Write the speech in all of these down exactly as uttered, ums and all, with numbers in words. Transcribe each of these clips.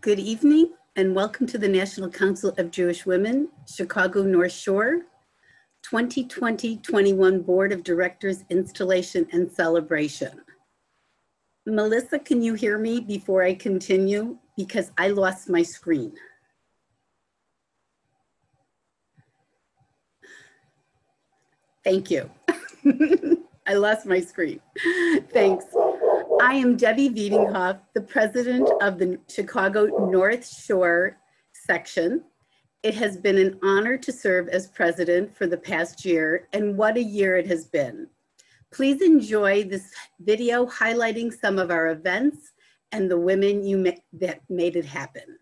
Good evening and welcome to the National Council of Jewish Women, Chicago North Shore, twenty twenty twenty-one Board of Directors Installation and Celebration. Melissa, can you hear me before I continue? Because I lost my screen. Thank you. I lost my screen. Thanks. I am Debbie Wiedinghoff, the president of the Chicago North Shore section. It has been an honor to serve as president for the past year, and what a year it has been. Please enjoy this video highlighting some of our events and the women you ma that made it happen.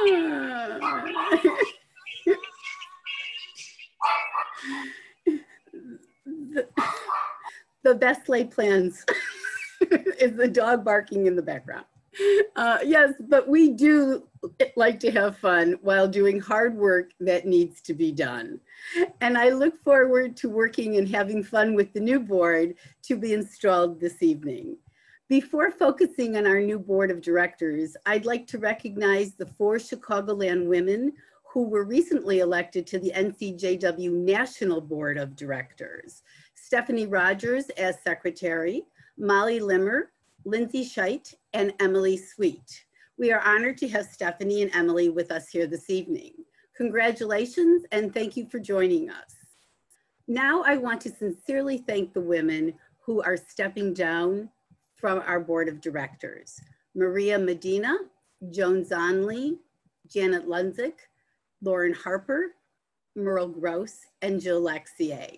the, the best laid plans is the dog barking in the background. Uh, yes, but we do like to have fun while doing hard work that needs to be done. And I look forward to working and having fun with the new board to be installed this evening. Before focusing on our new board of directors, I'd like to recognize the four Chicagoland women who were recently elected to the N C J W National Board of Directors. Stephanie Rogers as secretary, Molly Limmer, Lindsay Scheit, and Emily Sweet. We are honored to have Stephanie and Emily with us here this evening. Congratulations and thank you for joining us. Now I want to sincerely thank the women who are stepping down from our board of directors. Maria Medina, Joan Zonley, Janet Lunzik, Lauren Harper, Merle Gross, and Jill Lexier.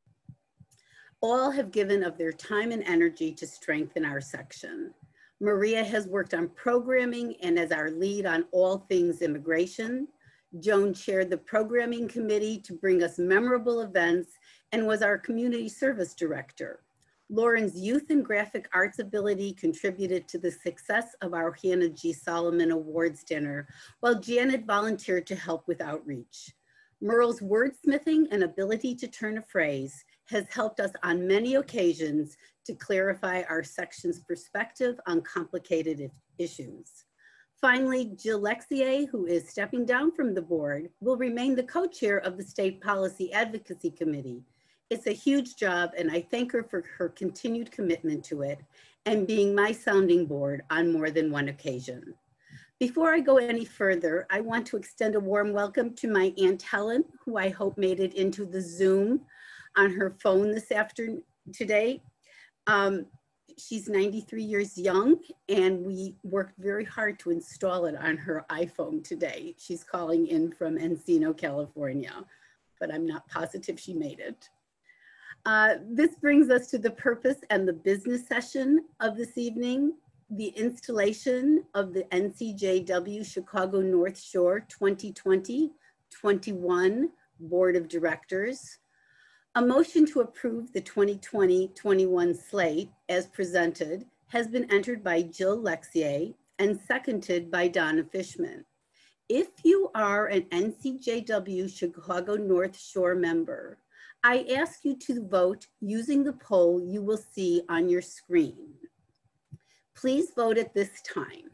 All have given of their time and energy to strengthen our section. Maria has worked on programming and as our lead on all things immigration. Joan chaired the programming committee to bring us memorable events and was our community service director. Lauren's youth and graphic arts ability contributed to the success of our Hannah G. Solomon Awards dinner, while Janet volunteered to help with outreach. Merle's wordsmithing and ability to turn a phrase has helped us on many occasions to clarify our section's perspective on complicated issues. Finally, Jill Lexier, who is stepping down from the board, will remain the co-chair of the State Policy Advocacy Committee. It's a huge job and I thank her for her continued commitment to it and being my sounding board on more than one occasion. Before I go any further, I want to extend a warm welcome to my Aunt Helen, who I hope made it into the Zoom on her phone this afternoon today. Um, she's ninety-three years young and we worked very hard to install it on her iPhone today. She's calling in from Encino, California, but I'm not positive she made it. Uh, this brings us to the purpose and the business session of this evening, the installation of the N C J W Chicago North Shore twenty twenty twenty-one Board of Directors. A motion to approve the twenty twenty twenty-one slate as presented has been entered by Jill Lexier and seconded by Donna Fishman. If you are an N C J W Chicago North Shore member, I ask you to vote using the poll you will see on your screen. Please vote at this time.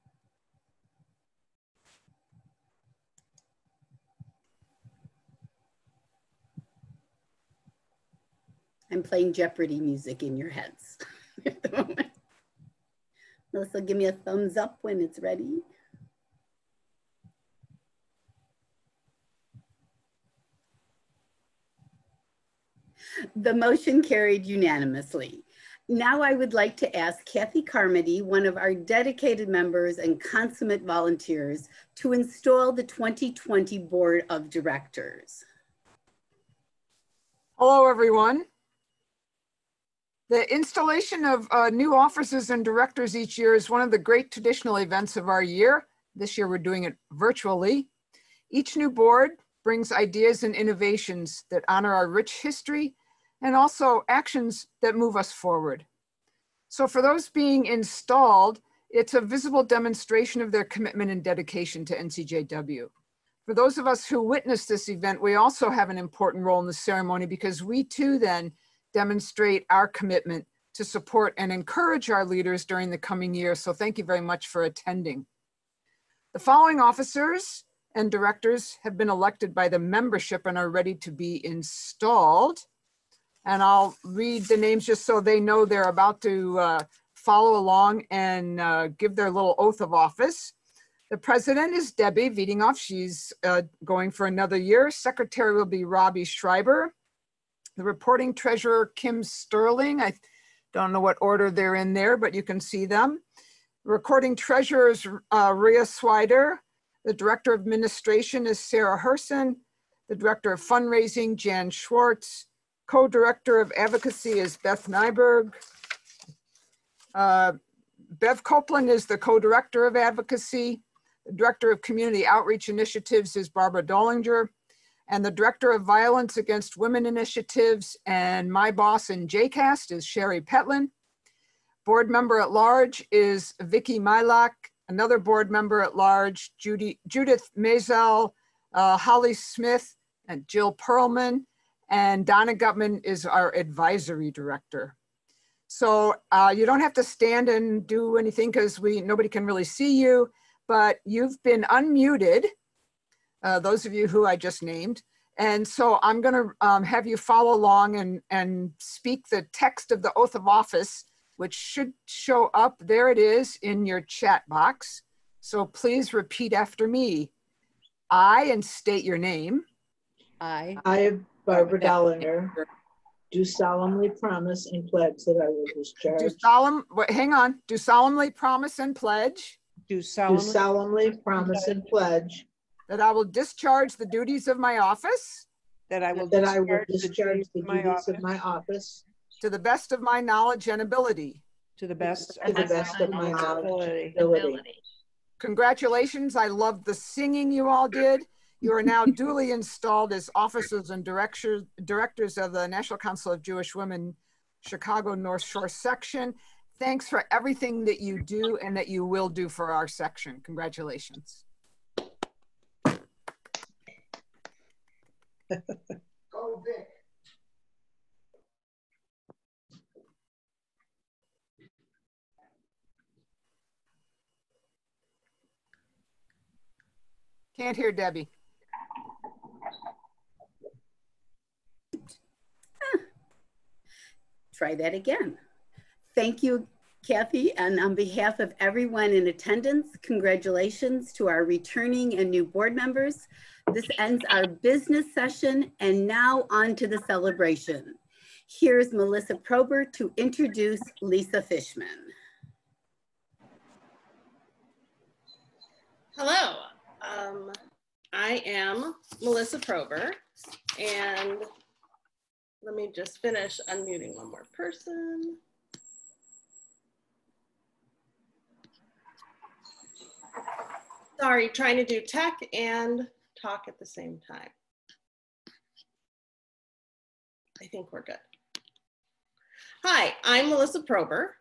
I'm playing Jeopardy music in your heads at the moment. Melissa, give me a thumbs up when it's ready. The motion carried unanimously. Now I would like to ask Kathy Carmody, one of our dedicated members and consummate volunteers, to install the twenty twenty Board of Directors. Hello, everyone. The installation of uh, new officers and directors each year is one of the great traditional events of our year. This year we're doing it virtually. Each new board brings ideas and innovations that honor our rich history and also actions that move us forward. So for those being installed, it's a visible demonstration of their commitment and dedication to N C J W. For those of us who witnessed this event, we also have an important role in the ceremony because we too then demonstrate our commitment to support and encourage our leaders during the coming year. So thank you very much for attending. The following officers and directors have been elected by the membership and are ready to be installed. And I'll read the names just so they know they're about to uh, follow along and uh, give their little oath of office. The president is Debbie Wiedinghoff. She's uh, going for another year. Secretary will be Robbie Schreiber. The reporting treasurer, Kim Sterling. I don't know what order they're in there, but you can see them. Recording treasurer is uh, Rhea Swider. The director of administration is Sarah Herson. The director of fundraising, Jan Schwartz. Co-director of advocacy is Beth Nyberg. Uh, Bev Copeland is the co-director of advocacy. The Director of Community Outreach Initiatives is Barbara Dollinger. And the Director of Violence Against Women Initiatives and my boss in J CAST is Sherry Petlin. Board Member at Large is Vicki Mylak. Another board member at large, Judy, Judith Mazel, uh, Holly Smith, and Jill Perlman. And Donna Gutman is our advisory director. So uh, you don't have to stand and do anything because we nobody can really see you, but you've been unmuted, uh, those of you who I just named. And so I'm gonna um, have you follow along and, and speak the text of the oath of office, which should show up, there it is in your chat box. So please repeat after me. I, and state your name. I, I, Barbara Dollinger, do solemnly promise and pledge that I will discharge. Do solemn, wait, hang on. Do solemnly promise and pledge. do Do solemnly solemnly promise and pledge That I will discharge the duties of my office. that I will that I will discharge the discharge duties the of my duties of office my office To the best of my knowledge and ability. to the best to the best of my knowledge ability. and ability. Congratulations. I loved the singing you all did. You are now duly installed as officers and directors, directors of the National Council of Jewish Women, Chicago North Shore section. Thanks for everything that you do and that you will do for our section. Congratulations. Go Vic. Can't hear Debbie. Try that again. Thank you, Kathy. And on behalf of everyone in attendance, congratulations to our returning and new board members. This ends our business session, and now on to the celebration. Here's Melissa Prober to introduce Lisa Fishman. Hello, um, I am Melissa Prober, and let me just finish unmuting one more person. Sorry, trying to do tech and talk at the same time. I think we're good. Hi, I'm Melissa Prober.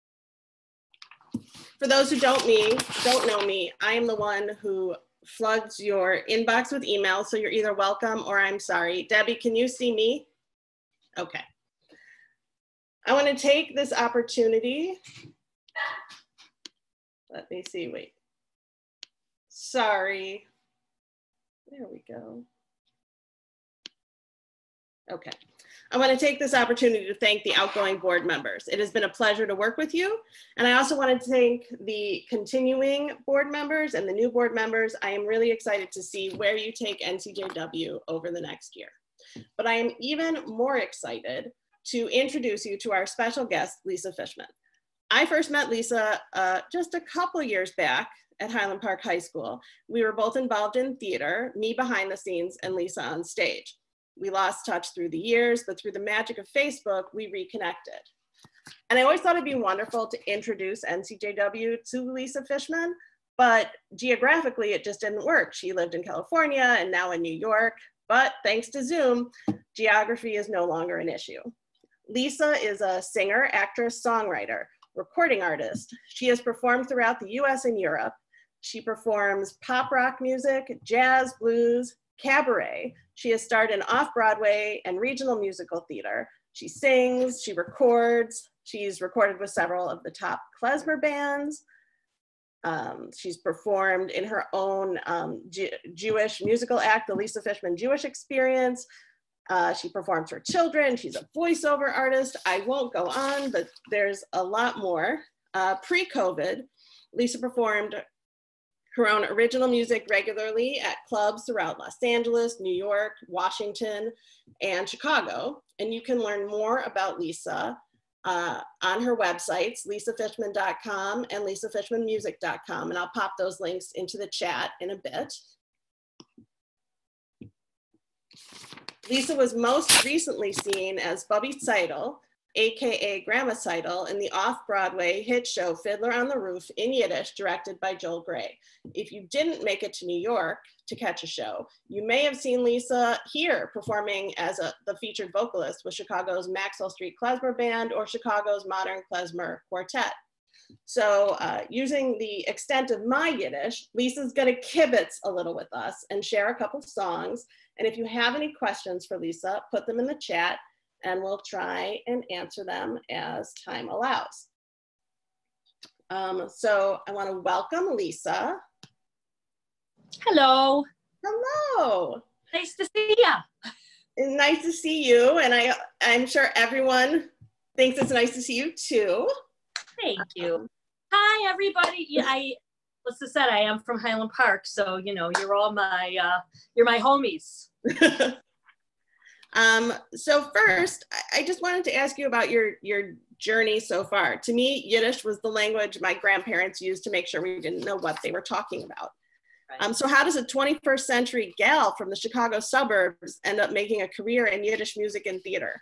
For those who don't me, don't know me, I am the one who floods your inbox with emails, so you're either welcome or I'm sorry. Debbie, can you see me? Okay. I want to take this opportunity. Let me see, wait. Sorry. There we go. Okay. I want to take this opportunity to thank the outgoing board members. It has been a pleasure to work with you. And I also want to thank the continuing board members and the new board members. I am really excited to see where you take N C J W over the next year. But I am even more excited to introduce you to our special guest, Lisa Fishman. I first met Lisa uh, just a couple years back at Highland Park High School. We were both involved in theater, me behind the scenes and Lisa on stage. We lost touch through the years, but through the magic of Facebook, we reconnected. And I always thought it'd be wonderful to introduce N C J W to Lisa Fishman, but geographically it just didn't work. She lived in California and now in New York, but thanks to Zoom, geography is no longer an issue. Lisa is a singer, actress, songwriter, recording artist. She has performed throughout the U S and Europe. She performs pop rock music, jazz, blues, cabaret. She has starred in off-Broadway and regional musical theater. She sings, she records. She's recorded with several of the top klezmer bands. Um, she's performed in her own um, Jew Jewish musical act, the Lisa Fishman Jewish Experience. Uh, she performs for children. She's a voiceover artist. I won't go on, but there's a lot more. Uh, Pre-COVID, Lisa performed her own original music regularly at clubs throughout Los Angeles, New York, Washington, and Chicago. And you can learn more about Lisa uh, on her websites, lisa fishman dot com and lisa fishman music dot com. And I'll pop those links into the chat in a bit. Lisa was most recently seen as Bubby Seidel aka Grandma Seidel, in the off-Broadway hit show Fiddler on the Roof in Yiddish, directed by Joel Grey. If you didn't make it to New York to catch a show, you may have seen Lisa here performing as a, the featured vocalist with Chicago's Maxwell Street Klezmer Band or Chicago's Modern Klezmer Quartet. So uh, using the extent of my Yiddish, Lisa's gonna kibitz a little with us and share a couple songs. And if you have any questions for Lisa, put them in the chat and we'll try and answer them as time allows. Um, so I want to welcome Lisa. Hello. Hello. Nice to see ya. Nice to see you. And I, I'm sure everyone thinks it's nice to see you too. Thank you. Hi, everybody. Yeah, I, what's said, I am from Highland Park. So, you know, you're all my, uh, you're my homies. Um, so first, I just wanted to ask you about your, your journey so far. To me, Yiddish was the language my grandparents used to make sure we didn't know what they were talking about. Right. Um, so how does a twenty-first century gal from the Chicago suburbs end up making a career in Yiddish music and theater?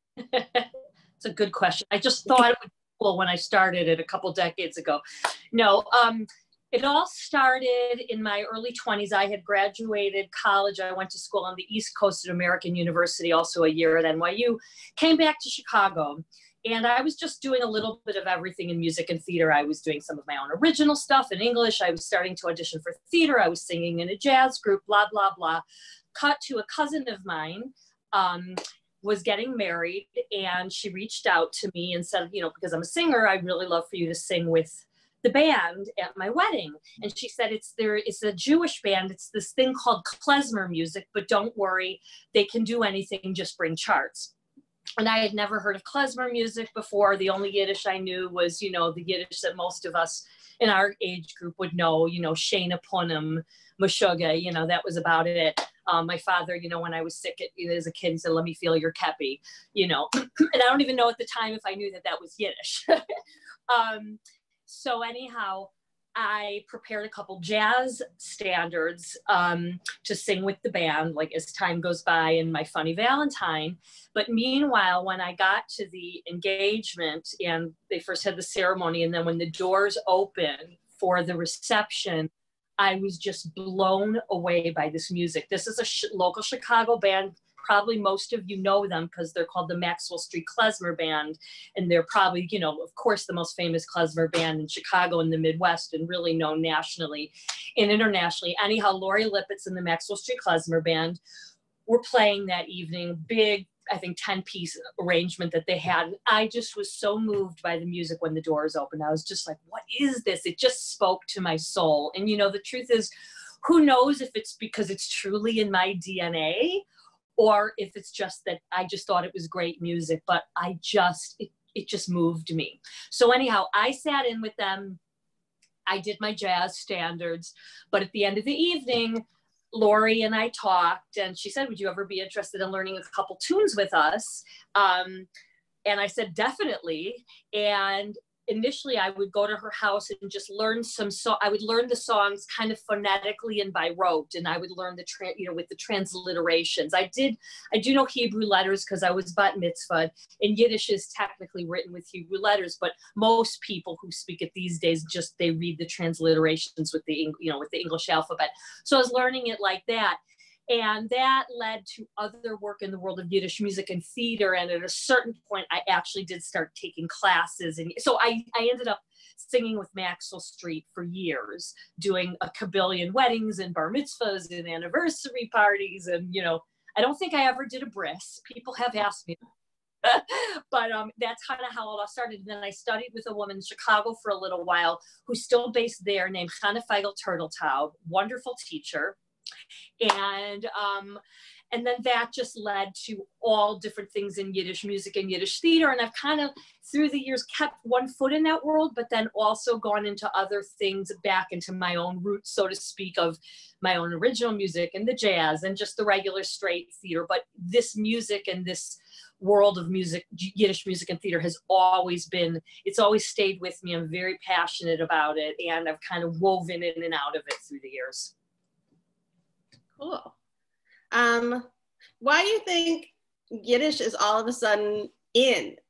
It's a good question. I just thought it would be cool when I started it a couple decades ago. No, um, it all started in my early twenties. I had graduated college. I went to school on the East Coast at American University, also a year at N Y U, came back to Chicago. And I was just doing a little bit of everything in music and theater. I was doing some of my own original stuff in English. I was starting to audition for theater. I was singing in a jazz group, blah, blah, blah. Cut to a cousin of mine, um, was getting married, and she reached out to me and said, you know, because I'm a singer, I'd really love for you to sing with the band at my wedding. And she said, it's there, it's a Jewish band. It's this thing called klezmer music, but don't worry, they can do anything, just bring charts. And I had never heard of klezmer music before. The only Yiddish I knew was, you know, the Yiddish that most of us in our age group would know, you know, Shana Punim, Meshuggah, you know, that was about it. Um, my father, you know, when I was sick at, as a kid, he said, let me feel your kepi, you know, and I don't even know at the time if I knew that that was Yiddish. um, So anyhow, I prepared a couple jazz standards um, to sing with the band, like as time goes by in my Funny Valentine. But meanwhile, when I got to the engagement and they first had the ceremony, and then when the doors opened for the reception, I was just blown away by this music. This is a sh- local Chicago band. Probably most of you know them because they're called the Maxwell Street Klezmer Band. And they're probably, you know, of course, the most famous klezmer band in Chicago and the Midwest, and really known nationally and internationally. Anyhow, Lori Lippitt's and the Maxwell Street Klezmer Band were playing that evening, big, I think, ten piece arrangement that they had. And I just was so moved by the music when the doors opened. I was just like, what is this? It just spoke to my soul. And, you know, the truth is, who knows if it's because it's truly in my D N A, or if it's just that I just thought it was great music, but I just, it, it just moved me. So anyhow, I sat in with them. I did my jazz standards, but at the end of the evening, Lori and I talked, and she said, would you ever be interested in learning a couple tunes with us? Um, and I said, definitely. And initially I would go to her house and just learn some, so I would learn the songs kind of phonetically and by rote, and I would learn the, tra- you know, with the transliterations. I did, I do know Hebrew letters because I was bat mitzvah, and Yiddish is technically written with Hebrew letters, but most people who speak it these days, just, they read the transliterations with the, you know, with the English alphabet. So I was learning it like that. And that led to other work in the world of Yiddish music and theater. And at a certain point, I actually did start taking classes. And so I, I ended up singing with Maxwell Street for years, doing a kabillion weddings and bar mitzvahs and anniversary parties. And, you know, I don't think I ever did a bris. People have asked me. But um, that's kind of how it all started. And then I studied with a woman in Chicago for a little while who's still based there, named Chana Feigl Turteltaub, wonderful teacher. And um, and then that just led to all different things in Yiddish music and Yiddish theater. And I've kind of, through the years, kept one foot in that world, but then also gone into other things, back into my own roots, so to speak, of my own original music and the jazz and just the regular straight theater. But this music and this world of music, Yiddish music and theater, has always been, it's always stayed with me. I'm very passionate about it, and I've kind of woven in and out of it through the years. Cool. Um, why do you think Yiddish is all of a sudden in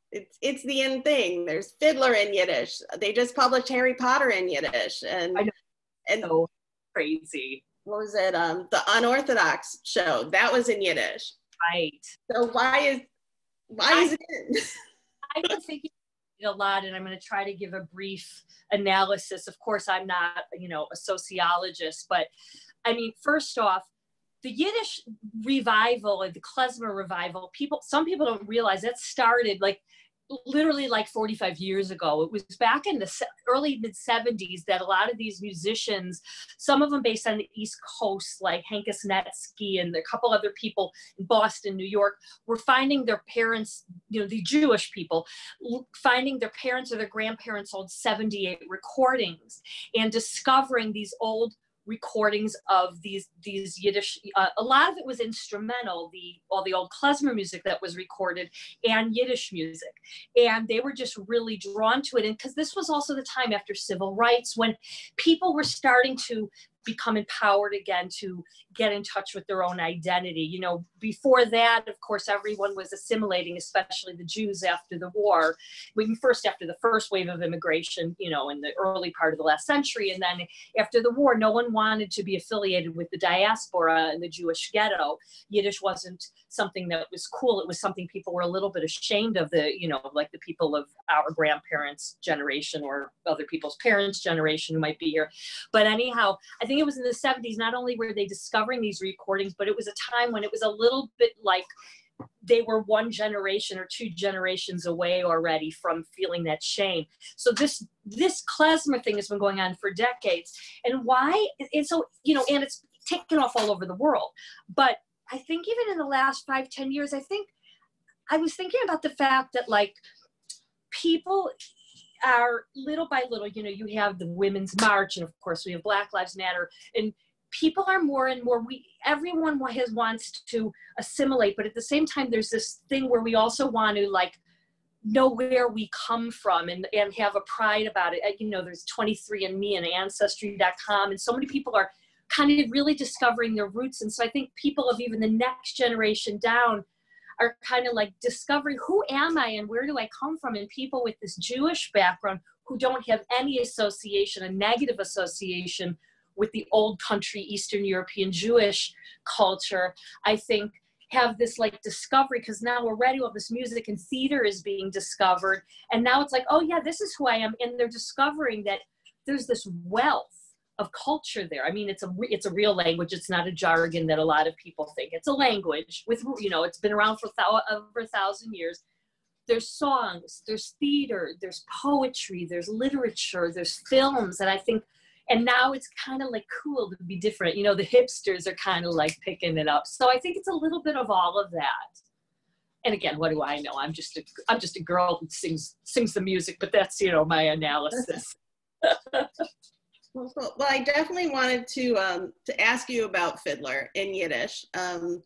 it's it's the in thing. There's Fiddler in Yiddish. They just published Harry Potter in Yiddish, and I know. and So crazy. what was it? Um, the Unorthodox show that was in Yiddish. Right. So why is why I, is it in? I've been thinking a lot, and I'm going to try to give a brief analysis. Of course, I'm not, you know, a sociologist, but I mean, first off, the Yiddish revival and the klezmer revival, people, some people don't realize that started like literally like forty-five years ago. It was back in the early mid seventies that a lot of these musicians, some of them based on the East Coast, like Hankus Netsky and a couple other people in Boston, New York, were finding their parents, you know, the Jewish people, finding their parents or their grandparents' old seventy-eight recordings and discovering these old recordings of these these Yiddish. Uh, a lot of it was instrumental, the all the old klezmer music that was recorded and Yiddish music, and they were just really drawn to it. And because this was also the time after civil rights when people were starting to become empowered again to get in touch with their own identity. You know, before that, of course, everyone was assimilating, especially the Jews after the war. When first after the first wave of immigration, you know, in the early part of the last century, and then after the war, no one wanted to be affiliated with the diaspora and the Jewish ghetto. Yiddish wasn't something that was cool. It was something people were a little bit ashamed of, the, you know, like the people of our grandparents' generation or other people's parents' generation who might be here. But anyhow, I think it was in the seventies, not only were they discovering these recordings, but it was a time when it was a little bit like they were one generation or two generations away already from feeling that shame. So this this klezmer thing has been going on for decades. And why? And so, you know, and it's taken off all over the world. But I think even in the last five, ten years, I think I was thinking about the fact that like people are little by little, you know, you have the Women's March, and of course we have Black Lives Matter, and people are more and more, we, everyone has wants to assimilate, but at the same time, there's this thing where we also want to like know where we come from and, and have a pride about it. You know, there's twenty-three and me and ancestry dot com, and so many people are kind of really discovering their roots. And so I think people of even the next generation down are kind of like discovering, who am I and where do I come from? And people with this Jewish background who don't have any association, a negative association with the old country, Eastern European Jewish culture, I think have this like discovery, because now we're ready, all this music and theater is being discovered. And now it's like, oh yeah, this is who I am. And they're discovering that there's this wealth of culture there. I mean, it's a it's a real language. It's not a jargon that a lot of people think. It's a language with, you know, it's been around for thou- over a thousand years. There's songs, there's theater, there's poetry, there's literature, there's films, and I think, and now it's kind of like cool to be different. You know, the hipsters are kind of like picking it up. So I think it's a little bit of all of that. And again, what do I know? I'm just a I'm just a girl who sings sings the music, but that's, you know, my analysis. Well, well, I definitely wanted to um, to ask you about Fiddler in Yiddish, um,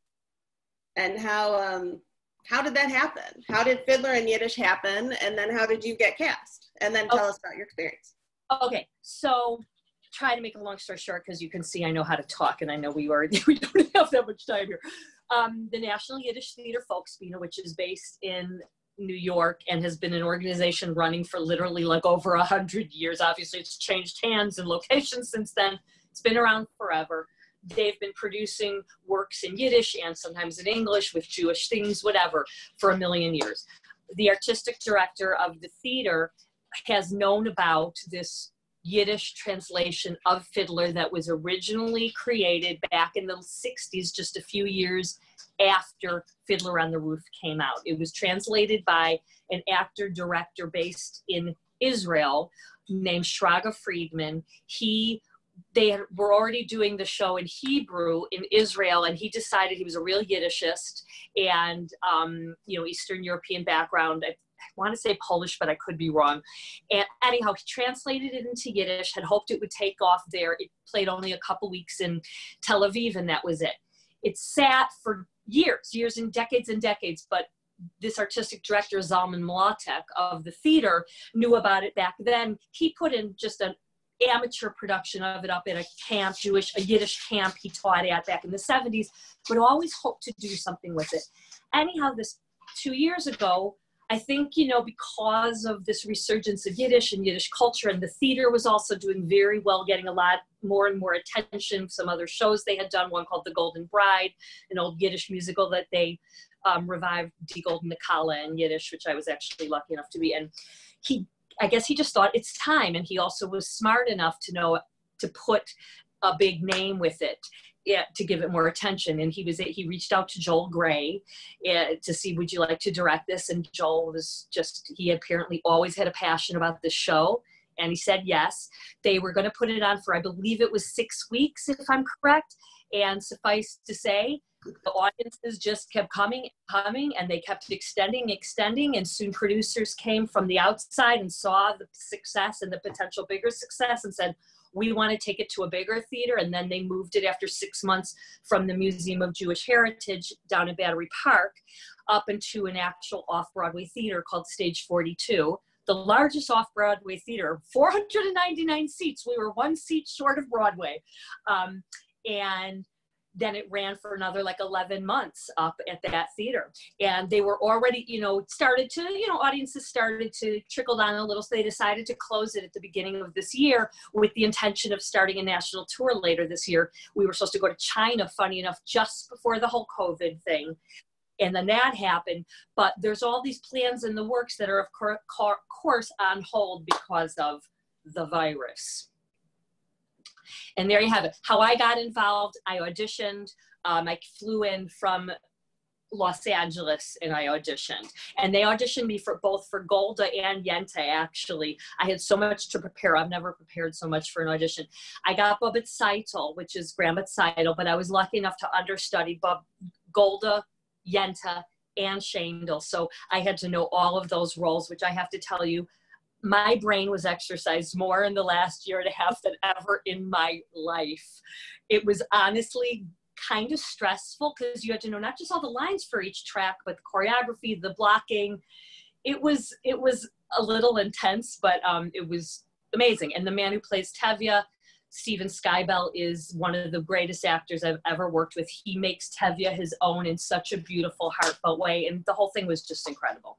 and how um, how did that happen? How did Fiddler in Yiddish happen, and then how did you get cast? And then tell okay. us about your experience. Okay, so try to make a long story short, because you can see I know how to talk, and I know we already we don't have that much time here. Um, the National Yiddish Theater Folkspiele, which is based in New York and has been an organization running for literally like over a hundred years. Obviously it's changed hands and locations since then. It's been around forever. They've been producing works in Yiddish and sometimes in English with Jewish themes, whatever, for a million years. The artistic director of the theater has known about this Yiddish translation of Fiddler that was originally created back in the sixties, just a few years after Fiddler on the Roof came out. It was translated by an actor-director based in Israel named Shraga Friedman. He, they had, were already doing the show in Hebrew in Israel, and he decided he was a real Yiddishist and, um, you know, Eastern European background. I, I want to say Polish, but I could be wrong. And anyhow, he translated it into Yiddish, had hoped it would take off there. It played only a couple weeks in Tel Aviv, and that was it. It sat for years, years and decades and decades, but this artistic director, Zalman Mlatek of the theater, knew about it back then. He put in just an amateur production of it up at a camp, Jewish, a Yiddish camp he taught at back in the seventies, but always hoped to do something with it. Anyhow, this two years ago, I think, you know, because of this resurgence of Yiddish and Yiddish culture, and the theater was also doing very well, getting a lot more and more attention. Some other shows they had done, one called The Golden Bride, an old Yiddish musical that they um, revived, Die Golden Kala in Yiddish, which I was actually lucky enough to be in. He, I guess he just thought it's time. And he also was smart enough to know to put a big name with it. Yeah, to give it more attention. And he was he reached out to Joel Gray uh, to see, would you like to direct this? And Joel was just, he apparently always had a passion about this show. And he said yes. They were going to put it on for, I believe it was six weeks, if I'm correct. And suffice to say, the audiences just kept coming, coming, and they kept extending, extending. And soon producers came from the outside and saw the success and the potential bigger success and said, we want to take it to a bigger theater. And then they moved it after six months from the Museum of Jewish Heritage down in Battery Park up into an actual off-Broadway theater called Stage forty-two, the largest off-Broadway theater, four hundred ninety-nine seats. We were one seat short of Broadway. Um, and then it ran for another like eleven months up at that theater. And they were already, you know, started to, you know, audiences started to trickle down a little. So they decided to close it at the beginning of this year with the intention of starting a national tour later this year. We were supposed to go to China, funny enough, just before the whole COVID thing. And then that happened. But there's all these plans in the works that are, of course, on hold because of the virus. And there you have it. How I got involved, I auditioned. Um, I flew in from Los Angeles and I auditioned. And they auditioned me for both for Golda and Yenta, actually. I had so much to prepare. I've never prepared so much for an audition. I got Babit Seitel, which is Grandma Seitel, but I was lucky enough to understudy Bub, Golda, Yenta, and Shandel. So I had to know all of those roles, which I have to tell you, my brain was exercised more in the last year and a half than ever in my life. It was honestly kind of stressful because you had to know not just all the lines for each track, but the choreography, the blocking. It was, it was a little intense, but um, it was amazing. And the man who plays Tevye, Steven Skybell, is one of the greatest actors I've ever worked with. He makes Tevye his own in such a beautiful, heartfelt way. And the whole thing was just incredible.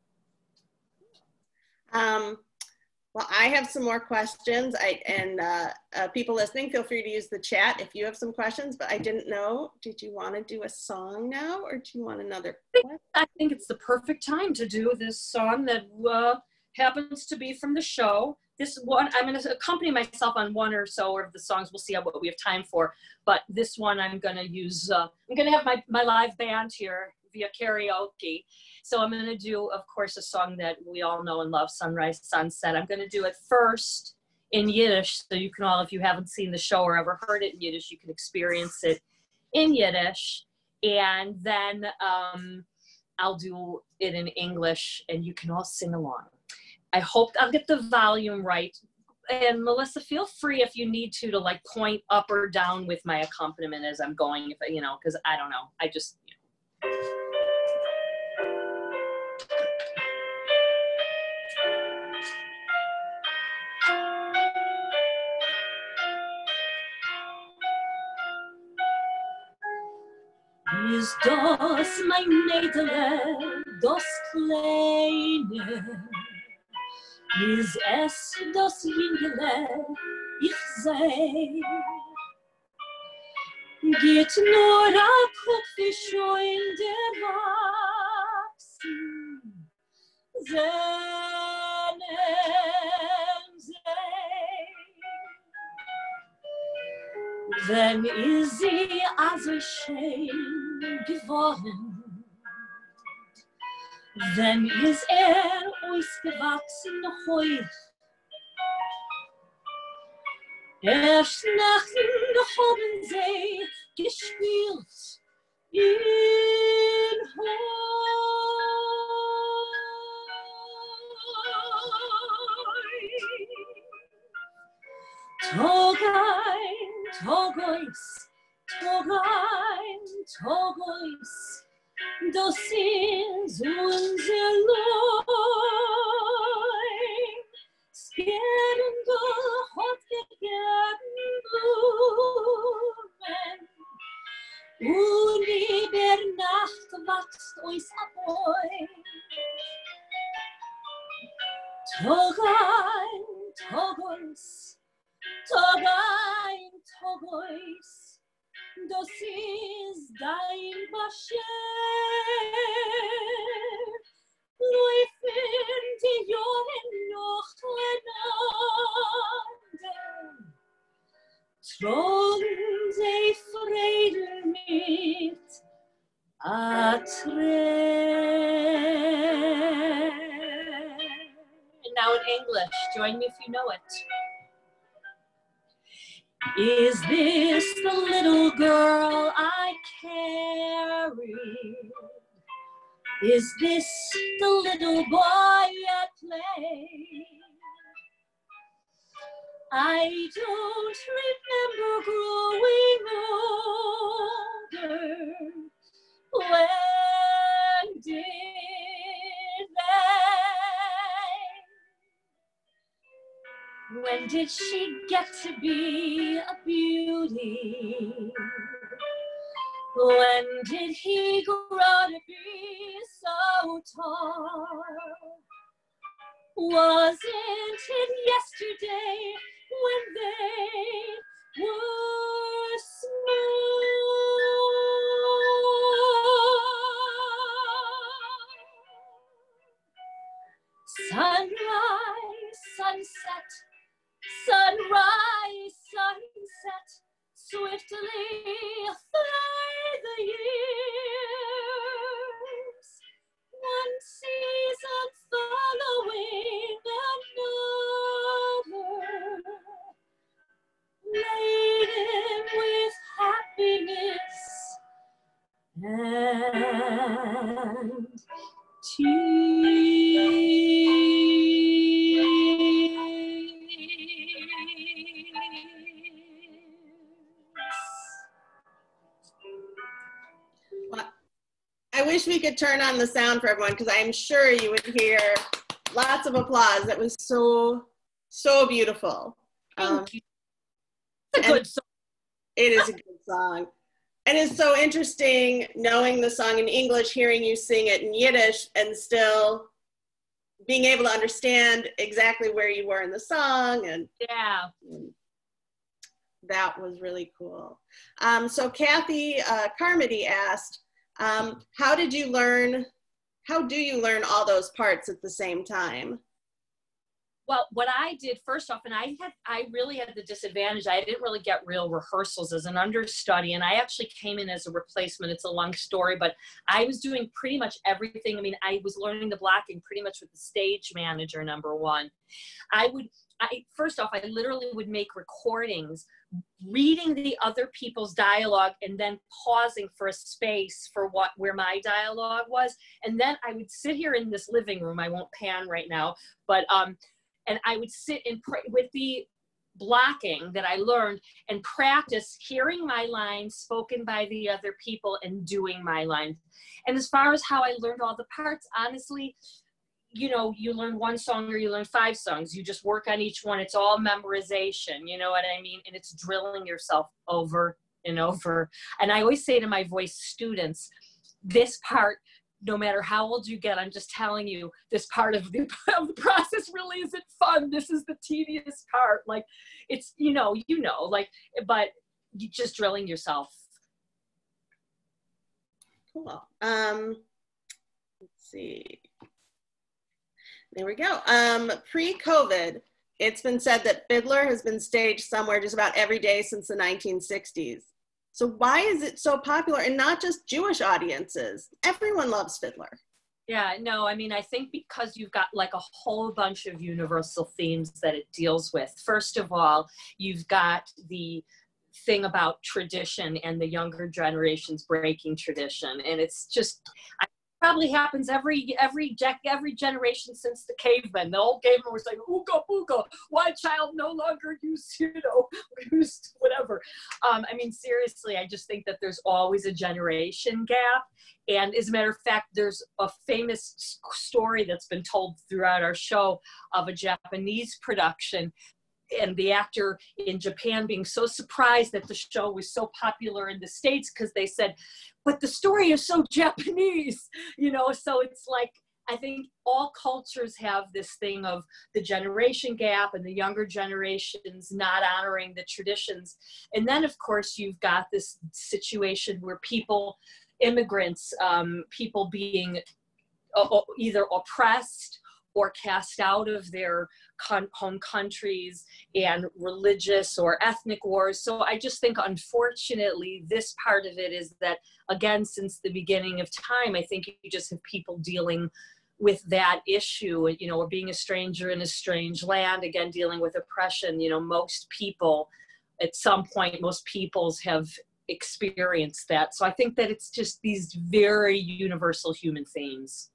Um, well, I have some more questions. I, and uh, uh, people listening, feel free to use the chat if you have some questions, but I didn't know, did you want to do a song now or do you want another question? I think it's the perfect time to do this song that uh, happens to be from the show. This one, I'm going to accompany myself on one or so of the songs. We'll see how, what we have time for. But this one I'm going to use, uh, I'm going to have my, my live band here via karaoke. So I'm going to do, of course, a song that we all know and love, Sunrise, Sunset. I'm going to do it first in Yiddish, so you can all, if you haven't seen the show or ever heard it in Yiddish, you can experience it in Yiddish. And then um, I'll do it in English, and you can all sing along. I hope I'll get the volume right. And Melissa, feel free if you need to, to like point up or down with my accompaniment as I'm going, if you know, because I don't know. I just, you know. Is das mein Mädele, das Kleine? Is es das Jüngele, ich seh? Geht nur a Kopf wie schon der Wachsen, seinem See. Wenn is sie also schön geworden, wenn is er ausgewachsen hoch, erst nach haben sie gespielt in Heu. Tag ein, Tag aus, Tag ein, Tag aus, das ist unser Leid. Skerende hat gegeben Blumen, und über Nacht wächst uns ein Bäum. Togain, togois, togain, togois, dosis dain basher, lui finti joren noch lenanden, tron sei Freude mit atre. Now in English, join me if you know it. Is this the little girl I carried? Is this the little boy at play? I don't remember growing older. When did they? When did she get to be a beauty? When did he grow to be so tall? Wasn't it yesterday when they were small? Sunrise, sunset, sunrise, sunset, swiftly fly the years. One season following another, laden with happiness and Well, I wish we could turn on the sound for everyone, because I'm sure you would hear lots of applause. That was so, so beautiful. Thank Um, you. It's a good song. It is a good song. And it's so interesting knowing the song in English, hearing you sing it in Yiddish, and still being able to understand exactly where you were in the song. And Yeah. that was really cool. Um, so Kathy uh, Carmody asked, um, how did you learn, how do you learn all those parts at the same time? Well, what I did first off, and I had, I really had the disadvantage, I didn't really get real rehearsals as an understudy, and I actually came in as a replacement. It's a long story, but I was doing pretty much everything. I mean, I was learning the blocking pretty much with the stage manager, number one. I would, I, first off, I literally would make recordings, reading the other people's dialogue and then pausing for a space for what, where my dialogue was. And then I would sit here in this living room, I won't pan right now, but, um, and I would sit and pray with the blocking that I learned and practice hearing my lines spoken by the other people and doing my lines. And as far as how I learned all the parts, honestly, you know, you learn one song or you learn five songs, you just work on each one. It's all memorization, you know what I mean? And it's drilling yourself over and over. And I always say to my voice students, this part, no matter how old you get, I'm just telling you, this part of the, of the process really isn't fun. This is the tedious part. Like, it's, you know, you know, like, but you just drilling yourself. Cool. Um, let's see. There we go. Um, pre-COVID, it's been said that Fiddler has been staged somewhere just about every day since the nineteen sixties. So why is it so popular, and not just Jewish audiences? Everyone loves Fiddler. Yeah, no, I mean, I think because you've got like a whole bunch of universal themes that it deals with. First of all, you've got the thing about tradition and the younger generations breaking tradition. And it's just, I probably happens every every every generation since the cavemen. The old cavemen were saying, "Ooga booga, why child no longer use, you know, use whatever." Um, I mean, seriously, I just think that there's always a generation gap. And as a matter of fact, there's a famous story that's been told throughout our show of a Japanese production, and the actor in Japan being so surprised that the show was so popular in the States, because they said, but the story is so Japanese, you know. So it's like, I think all cultures have this thing of the generation gap and the younger generations not honoring the traditions. And then, of course, you've got this situation where people, immigrants, um, people being uh, either oppressed or cast out of their con- home countries, and religious or ethnic wars. So I just think, unfortunately, this part of it is that, again, since the beginning of time, I think you just have people dealing with that issue, you know, or being a stranger in a strange land, again, dealing with oppression. You know, most people, at some point, most peoples have experienced that. So I think that it's just these very universal human themes.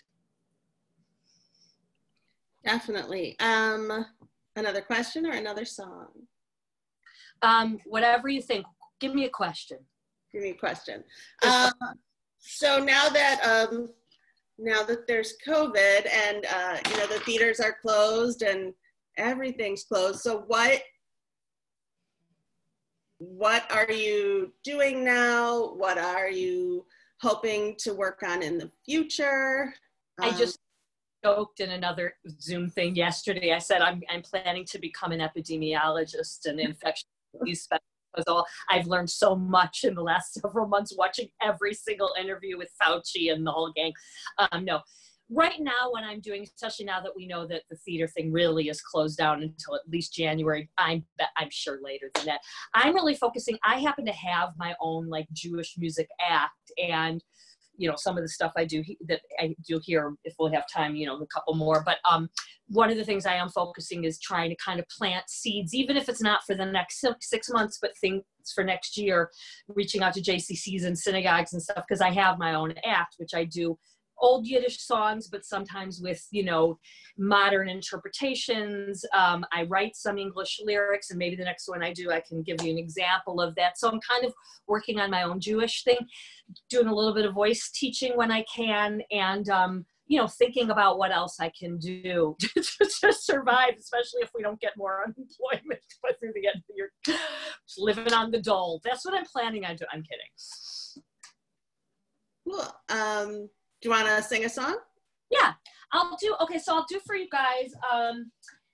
Definitely. Um, another question or another song? Um, whatever you think. Give me a question. Give me a question. Um, so now that um, now that there's COVID and uh, you know, the theaters are closed and everything's closed, so what what are you doing now? What are you hoping to work on in the future? Um, I just joked in another Zoom thing yesterday. I said I'm I'm planning to become an epidemiologist and infectious disease specialist, because all I've learned so much in the last several months watching every single interview with Fauci and the whole gang. Um, no, right now, what I'm doing, especially now that we know that the theater thing really is closed down until at least January, I'm I'm sure later than that. I'm really focusing. I happen to have my own like Jewish music act, and you know, some of the stuff I do that I do here, if we'll have time, you know, a couple more. But um, one of the things I am focusing is trying to kind of plant seeds, even if it's not for the next six months, but things for next year, reaching out to J C Cs and synagogues and stuff, because I have my own act, which I do old Yiddish songs, but sometimes with, you know, modern interpretations. Um, I write some English lyrics, and maybe the next one I do, I can give you an example of that. So I'm kind of working on my own Jewish thing, doing a little bit of voice teaching when I can, and, um, you know, thinking about what else I can do to, to survive, especially if we don't get more unemployment through the end of the year. Just living on the dole. That's what I'm planning on doing. I'm kidding. Cool. Um, do you want to sing a song? Yeah, I'll do. Okay, so I'll do for you guys. Um,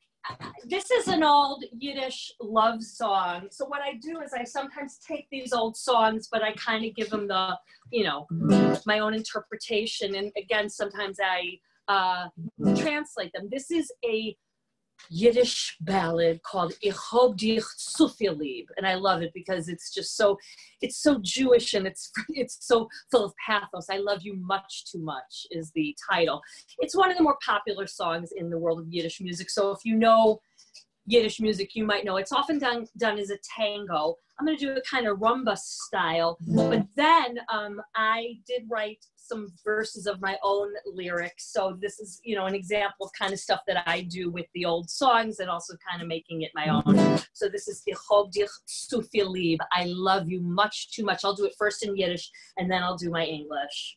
this is an old Yiddish love song. So what I do is I sometimes take these old songs, but I kind of give them the, you know, my own interpretation. And again, sometimes I uh, translate them. This is a Yiddish ballad called Ich hab dich zu viel lieb, and I love it because it's just so, it's so Jewish, and it's it's so full of pathos. I love you much too much is the title. It's one of the more popular songs in the world of Yiddish music. So if you know Yiddish music, you might know it's often done done as a tango. I'm going to do a kind of rumba style, but then um, I did write some verses of my own lyrics. So this is, you know, an example of kind of stuff that I do with the old songs, and also kind of making it my own. So this is Ich hab dich zu viel lieb. I love you much too much. I'll do it first in Yiddish, and then I'll do my English.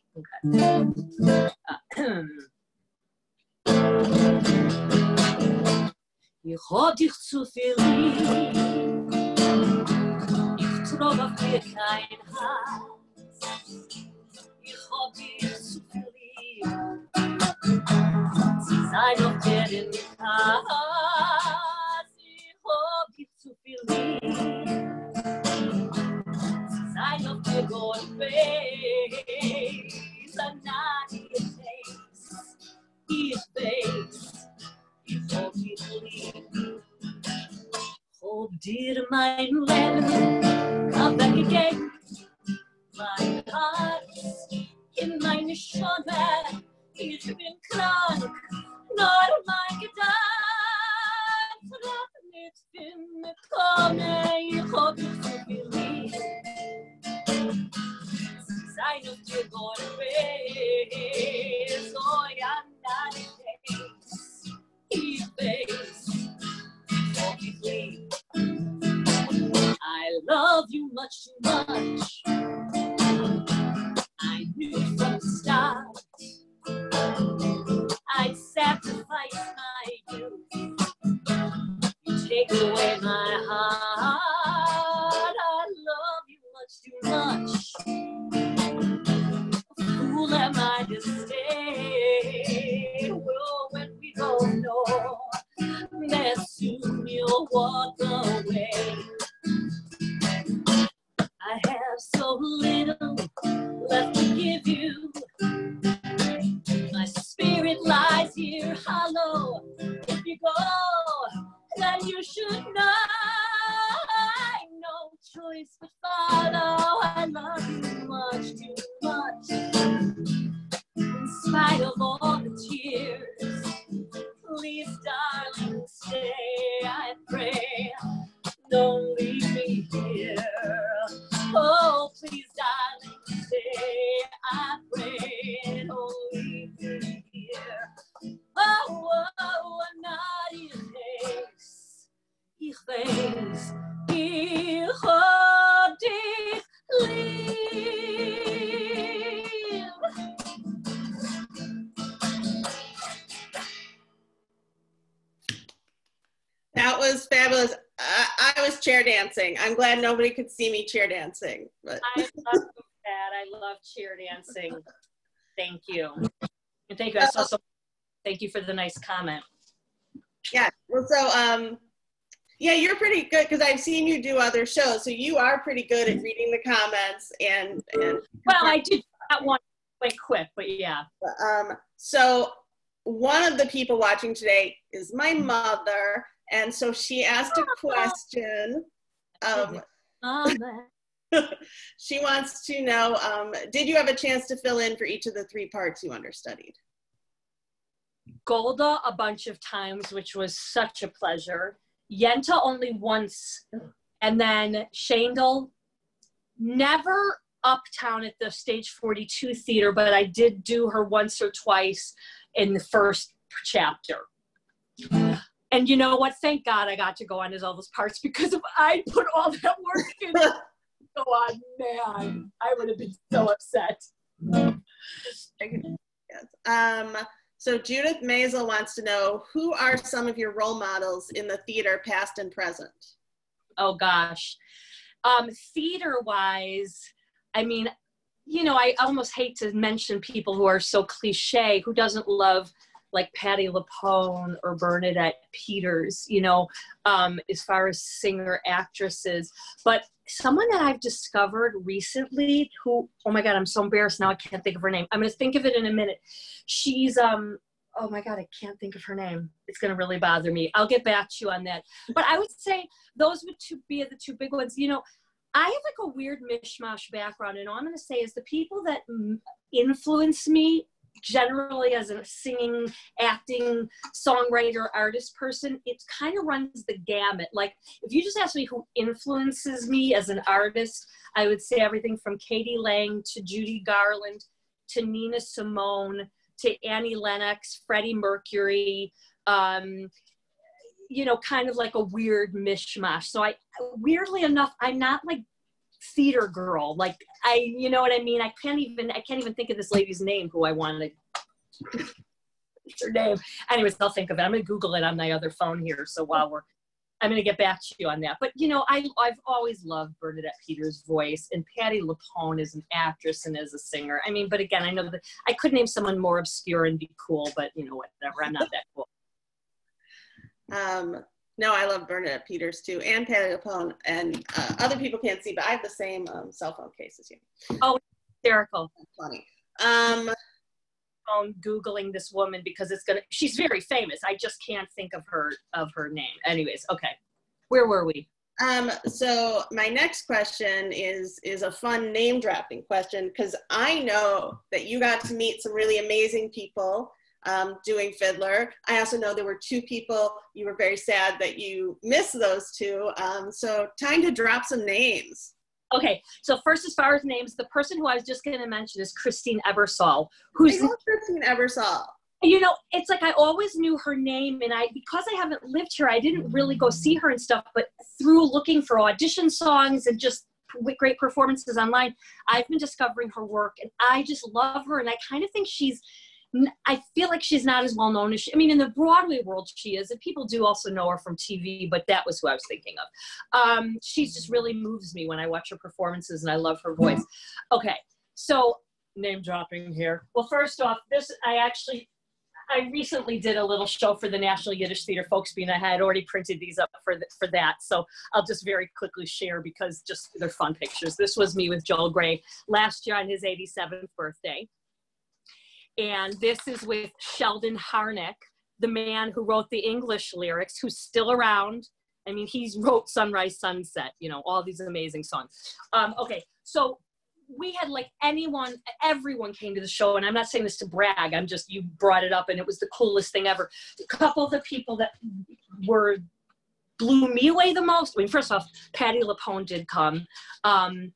Okay. Uh, Ich hab dich zu viel lieb, ich trau auf dir kein Hass. Ich hab dich zu viel lieb, sie sein auf dir in Hass. Ich hab dich zu viel lieb, sie sein auf dir going face, and not your face, his face. Ich hab dich lieb, hab dir mein Leben, komm weg again, mein Herz in meine Schonne, ich bin krank, nur mein Gedanke nicht hinkomme, ich hab dich zu viel lieb, sei auf dir going face, oh ja, not your face, his face, hab dich lieb. I love you much too much. I knew from the start I'd sacrifice my youth. You take away my heart. I love you much too much. A fool am I to stay. voice would follow. I love you much too much. In spite of all the tears, please, darling, stay, I pray. Don't leave me here. Oh, please, darling, stay, I pray. Don't leave me here. Oh, oh, oh, not in haste. Ich weiß, ich hab dich lieb. That was fabulous. I, I was chair dancing. I'm glad nobody could see me chair dancing. But. I love that. I love cheer dancing. Thank you. And thank you. I saw so. Thank you for the nice comment. Yeah. Well, so um, yeah, you're pretty good because I've seen you do other shows. So you are pretty good at reading the comments and and. Well, I did that one quite quick, but yeah. Um. So one of the people watching today is my mother. And so she asked a question. Um, she wants to know, um, did you have a chance to fill in for each of the three parts you understudied? Golda a bunch of times, which was such a pleasure. Yenta only once. And then Shandel, never uptown at the Stage forty-two theater, but I did do her once or twice in the first chapter. And you know what? Thank God I got to go on as all those parts because if I put all that work in, go on, man, I would have been so upset. Yes. Um, so Judith Maisel wants to know, who are some of your role models in the theater, past and present? Oh gosh. Um, theater-wise, I mean, you know, I almost hate to mention people who are so cliche, who doesn't love like Patti LuPone or Bernadette Peters, you know, um, as far as singer actresses. But someone that I've discovered recently who, oh my God, I'm so embarrassed now, I can't think of her name. I'm going to think of it in a minute. She's, um, oh my God, I can't think of her name. It's going to really bother me. I'll get back to you on that. But I would say those would two, be the two big ones. You know, I have like a weird mishmash background, and all I'm going to say is the people that influence me generally as a singing, acting, songwriter, artist person, it kind of runs the gamut. Like if you just ask me who influences me as an artist, I would say everything from Katie Lang to Judy Garland to Nina Simone to Annie Lennox, Freddie Mercury, um, you know, kind of like a weird mishmash. So I, weirdly enough, I'm not like theater girl. Like I, you know what I mean? I can't even, I can't even think of this lady's name who I wanted to, what's her name? Anyways, I'll think of it. I'm going to Google it on my other phone here. So while we're, I'm going to get back to you on that. But, you know, I, I've always loved Bernadette Peters' voice, and Patti LuPone as an actress and as a singer. I mean, but again, I know that I could name someone more obscure and be cool, but you know, whatever, I'm not that cool. Um, no, I love Bernadette Peters too, and Patti LuPone, and uh, other people can't see, but I have the same um, cell phone case as you. Oh, hysterical. That's funny. Um, I'm Googling this woman because it's gonna, she's very famous. I just can't think of her, of her name. Anyways, okay. Where were we? Um, so my next question is, is a fun name dropping question, because I know that you got to meet some really amazing people um, doing Fiddler. I also know there were two people you were very sad that you missed those two. Um, so time to drop some names. Okay, so first, as far as names, the person who I was just going to mention is Christine Ebersol, who's I love Christine Ebersol. You know, it's like I always knew her name, and I, because I haven't lived here, I didn't really go see her and stuff, but through looking for audition songs and just great performances online, I've been discovering her work, and I just love her, and I kind of think she's, I feel like she's not as well known as she, I mean, in the Broadway world she is, and people do also know her from T V, but that was who I was thinking of. Um, she just really moves me when I watch her performances, and I love her voice. Okay, so name dropping here. Well, first off, this, I actually, I recently did a little show for the National Yiddish Theater Folksby, and I had already printed these up for, the, for that. So I'll just very quickly share because just they're fun pictures. This was me with Joel Gray last year on his eighty-seventh birthday. And this is with Sheldon Harnick, the man who wrote the English lyrics, who's still around I mean, he wrote Sunrise, Sunset, you know, all these amazing songs. Um, okay, so we had like anyone, everyone came to the show, and I'm not saying this to brag, I'm just, you brought it up and it was the coolest thing ever. A couple of the people that were, blew me away the most, I mean, first off, Patti LuPone did come. Um,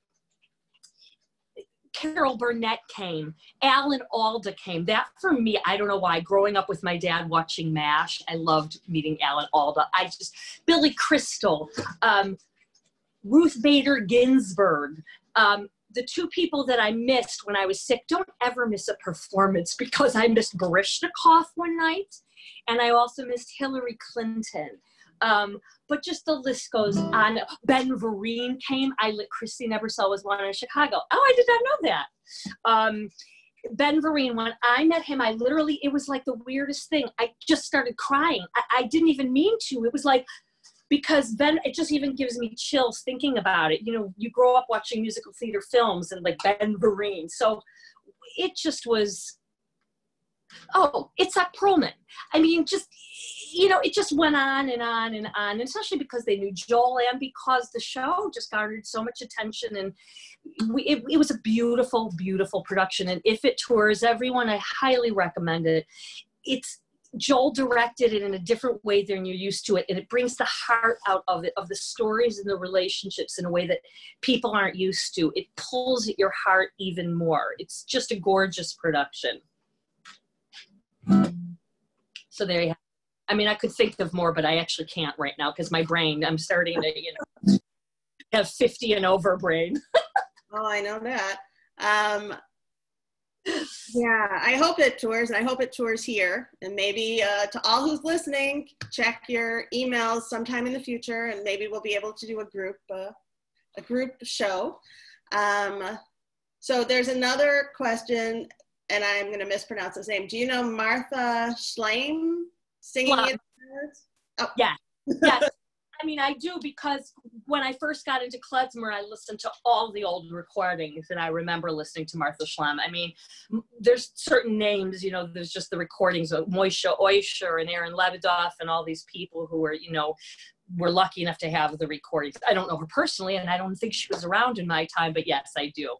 Carol Burnett came, Alan Alda came. That for me, I don't know why, growing up with my dad watching MASH, I loved meeting Alan Alda. I just, Billy Crystal, um, Ruth Bader Ginsburg, um, the two people that I missed when I was sick. Don't ever miss a performance, because I missed Baryshnikov one night, and I also missed Hillary Clinton. Um, but just the list goes on. Ben Vereen came. I lit Christine Ebersole was one in Chicago. Oh, I did not know that. Um, Ben Vereen, when I met him, I literally, it was like the weirdest thing. I just started crying. I, I didn't even mean to. It was like, because Ben, it just even gives me chills thinking about it. You know, you grow up watching musical theater films and like Ben Vereen. So it just was, oh, Itzhak Perlman. I mean, just, you know, it just went on and on and on, and especially because they knew Joel and because the show just garnered so much attention, and we, it, it was a beautiful, beautiful production. And if it tours, everyone, I highly recommend it. It's, Joel directed it in a different way than you're used to it, and it brings the heart out of it, of the stories and the relationships in a way that people aren't used to. It pulls at your heart even more. It's just a gorgeous production. So there you have it. I mean, I could think of more, but I actually can't right now because my brain, I'm starting to, you know, have fifty and over brain. Oh, I know that. Um, yeah, I hope it tours, and I hope it tours here. And maybe uh, to all who's listening, check your emails sometime in the future, and maybe we'll be able to do a group, uh, a group show. Um, so there's another question, and I'm going to mispronounce his name. Do you know Martha Schleim? Singing Well, it? Oh. Yeah, yes. I mean, I do, because when I first got into klezmer, I listened to all the old recordings, and I remember listening to Martha Schleim. I mean, there's certain names, you know, there's just the recordings of Moshe Oisher and Aaron Lebedoff and all these people who were, you know, were lucky enough to have the recordings. I don't know her personally, and I don't think she was around in my time, but yes, I do.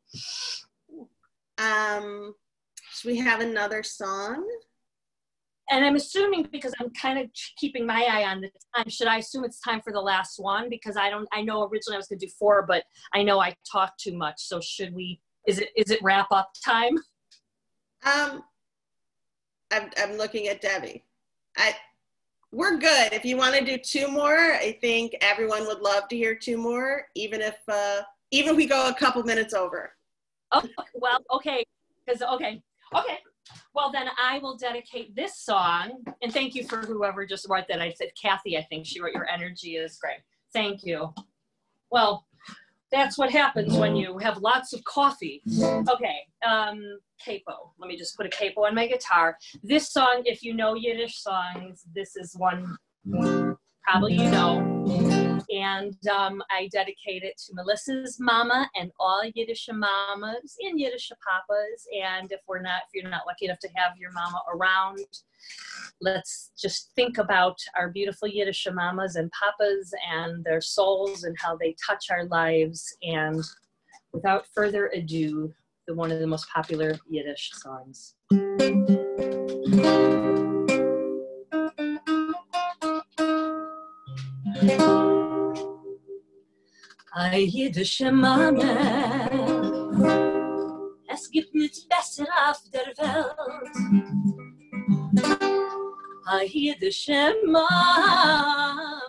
Um, should we have another song? And I'm assuming, because I'm kind of keeping my eye on the time, should I assume it's time for the last one? Because I don't, I know originally I was gonna do four, but I know I talk too much. So should we, is it, is it wrap up time? Um, I'm, I'm looking at Debbie. I, we're good. If you want to do two more, I think everyone would love to hear two more, even if, uh, even if we go a couple minutes over. Oh, well, okay, because, okay, okay. Well, then I will dedicate this song, and thank you for whoever just wrote that. I said, Kathy, I think she wrote, your energy is great. Thank you. Well, that's what happens when you have lots of coffee. Okay, um, capo. Let me just put a capo on my guitar. This song, if you know Yiddish songs, this is one probably you know. And um, I dedicate it to Melissa's mama and all Yiddish mamas and Yiddish papas. And if we're not, if you're not lucky enough to have your mama around, let's just think about our beautiful Yiddish mamas and papas and their souls and how they touch our lives. And without further ado, the one of the most popular Yiddish songs. A jüdische Mama, es gibt nichts besser auf der Welt. A jüdische Mama,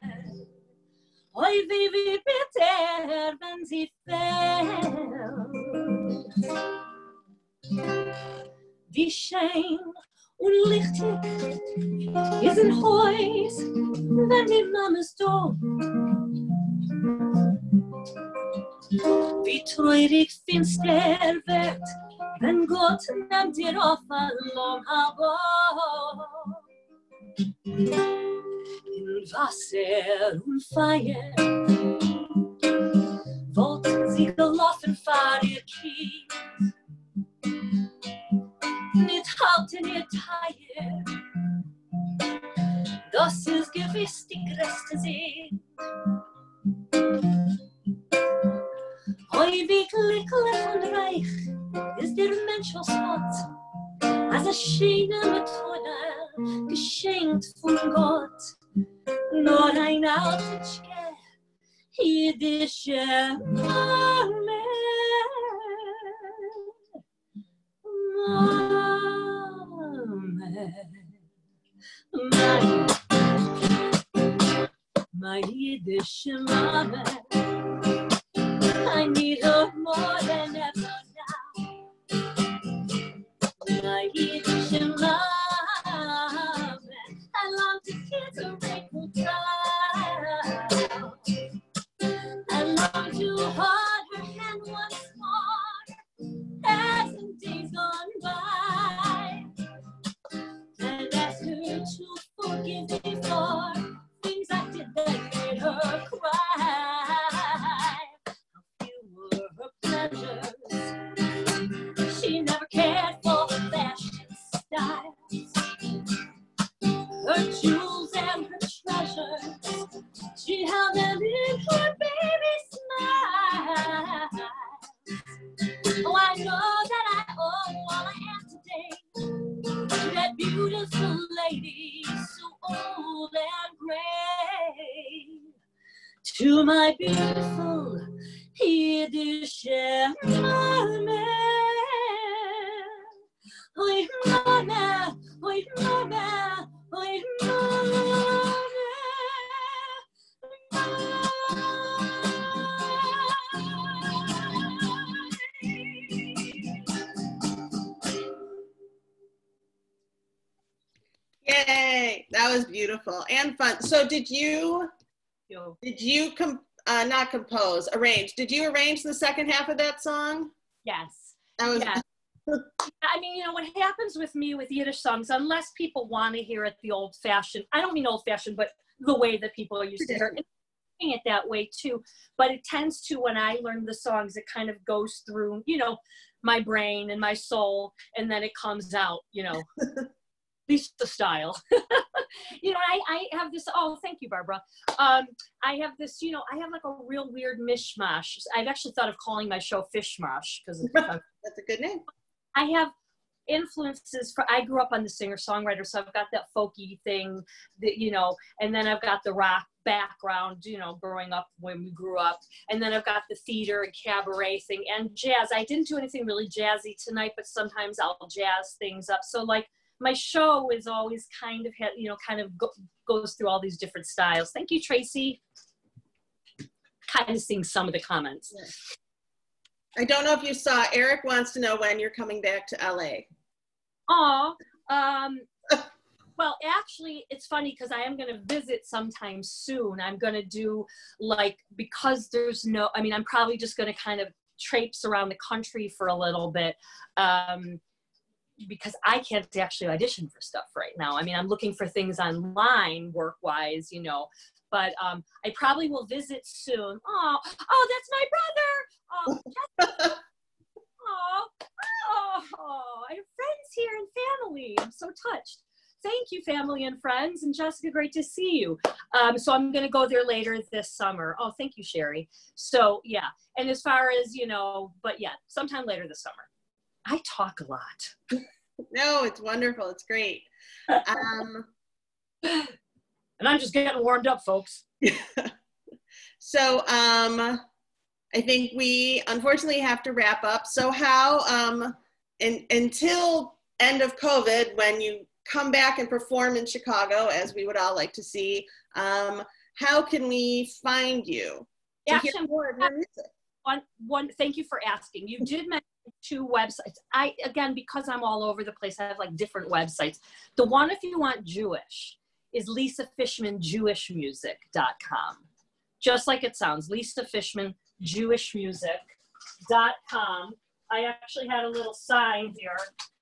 oi wie wie bitter, wenn sie fällt. Wie schön und lichtig ist ein Haus, wenn die Mama ist tot. Wie treurig finster wird, wenn Gott nimmt dir auf along Harbor. In Wasser und Feuer wollten sie gelaufen vor ihr Kind. Nicht halten ihr Teier, das ist gewiss ist die größte Sinn. Oi, wie glücklich und reich ist der Mensch, was hat, als eine schöne Methode, geschenkt von Gott. Nur ein Altitschke, jüdische Mame, Mame, mein, my Yiddish mama. I need her more than ever now. My Yiddish mama. I long to kiss her wrinkled brow. I long to hold her hand once more as the days gone by. And ask her to forgive me for things I did that made her cry. How few were her pleasures. She never cared for fashion styles. Her jewels and her treasures, she held them in her baby smile. Oh, I know that I owe all I am today to that beautiful lady, so old and gray. To my beautiful Yiddish mama. Oy mama, oy mama, oy mama. Yay, that was beautiful and fun. So did you, Yo. did you, com uh, not compose, arrange, did you arrange the second half of that song? Yes. That was, Yeah. I mean, you know, what happens with me with Yiddish songs, unless people want to hear it the old-fashioned, I don't mean old-fashioned, but the way that people used to hear it, and it that way too. But it tends to, when I learn the songs, it kind of goes through, you know, my brain and my soul, and then it comes out, you know, at least the style. You know, I, I have this, oh, thank you, Barbara. Um, I have this, you know, I have like a real weird mishmash. I've actually thought of calling my show Fishmash, because that's a good name. I have influences for, I grew up on the singer-songwriter, so I've got that folky thing that, you know, and then I've got the rock background, you know, growing up when we grew up, and then I've got the theater and cabaret thing and jazz. I didn't do anything really jazzy tonight, but sometimes I'll jazz things up. So like my show is always kind of, you know, kind of go, goes through all these different styles. Thank you, Tracy. Kind of seeing some of the comments. Yeah. I don't know if you saw, Eric wants to know when you're coming back to L A. Oh, um, well, actually, it's funny because I am going to visit sometime soon. I'm going to do like, because there's no, I mean, I'm probably just going to kind of traipse around the country for a little bit. Um, because I can't actually audition for stuff right now. I mean, I'm looking for things online work-wise, you know, but um, I probably will visit soon. Oh, oh, that's my brother. Oh, that's, oh, oh, I have friends here and family. I'm so touched. Thank you, family and friends. And Jessica, great to see you. Um, so I'm going to go there later this summer. Oh, thank you, Sherry. So yeah. And as far as, you know, but yeah, sometime later this summer. I talk a lot. No, it's wonderful. It's great. Um, and I'm just getting warmed up, folks. So um, I think we unfortunately have to wrap up. So how, um, in, until end of COVID, when you come back and perform in Chicago, as we would all like to see, um, how can we find you to Action, hear more of your music? One, one, thank you for asking. You did mention two websites. I, again, because I'm all over the place, I have like different websites. The one, if you want Jewish, is lisa fishman jewish music dot com. Just like it sounds, lisa fishman jewish music dot com. I actually had a little sign here.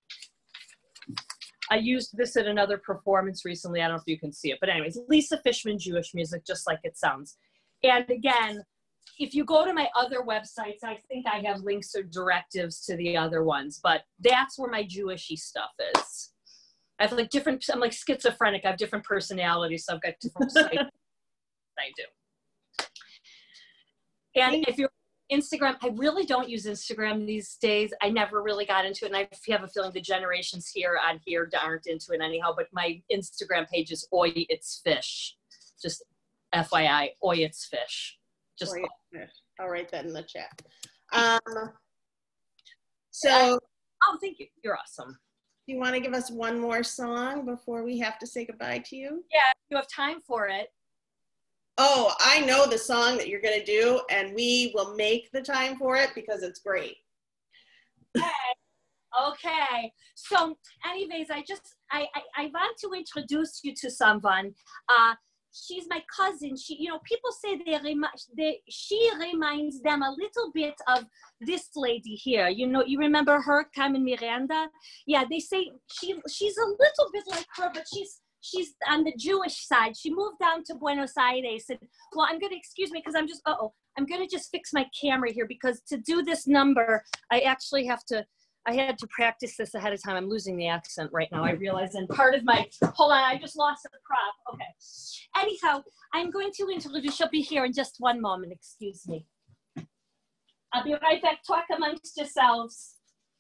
I used this at another performance recently. I don't know if you can see it, but anyways, Lisa Fishman Jewish Music, just like it sounds. And again, if you go to my other websites, I think I have links or directives to the other ones, but that's where my Jewishy stuff is. I have like different, I'm like schizophrenic. I have different personalities. So I've got different sides I do. And if you're Instagram, I really don't use Instagram these days. I never really got into it. And I have a feeling the generations here on here aren't into it anyhow. But my Instagram page is Oi, It's Fish. Just F Y I, Oi, It's Fish. Just Oi, It's Fish. I'll write that in the chat. Um, so. Oh, thank you. You're awesome. Do you want to give us one more song before we have to say goodbye to you? Yeah, you have time for it. Oh, I know the song that you're going to do, and we will make the time for it because it's great. Okay. Okay. So anyways, I just, I, I, I want to introduce you to someone. Uh, she's my cousin. She, you know, people say they, remi they, she reminds them a little bit of this lady here. You know, you remember her, Carmen Miranda? Yeah, they say she, she's a little bit like her, but she's, she's on the Jewish side. She moved down to Buenos Aires. And, well, I'm going to, excuse me, because I'm just, uh-oh, I'm going to just fix my camera here because to do this number, I actually have to, I had to practice this ahead of time. I'm losing the accent right now, I realize. And part of my, hold on, I just lost a prop. Okay. Anyhow, I'm going to introduce, she'll be here in just one moment, excuse me. I'll be right back. Talk amongst yourselves.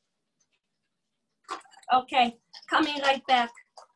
Okay, coming right back.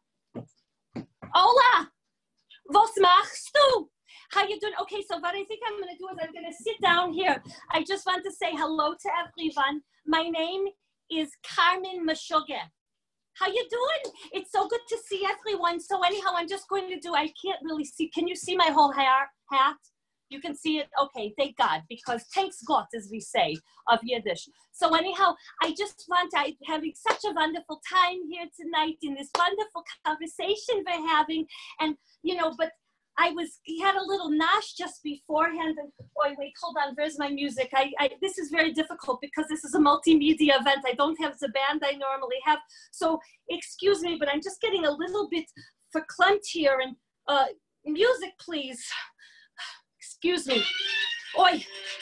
Hola, was machst du? How you doing? Okay, so what I think I'm gonna do is I'm gonna sit down here. I just want to say hello to everyone. My name is Carmen Meshuggah. How you doing? It's so good to see everyone. So anyhow, I'm just going to do, I can't really see. Can you see my whole hair, hat? You can see it? Okay, thank God, because thanks God, as we say, of Yiddish. So anyhow, I just want to, I'm having such a wonderful time here tonight in this wonderful conversation we're having. And, you know, but I was, he had a little nosh just beforehand. And, oh, wait, hold on, where's my music? I, I, this is very difficult because this is a multimedia event. I don't have the band I normally have. So excuse me, but I'm just getting a little bit verklempt here. And uh, music, please. Excuse me. Oi.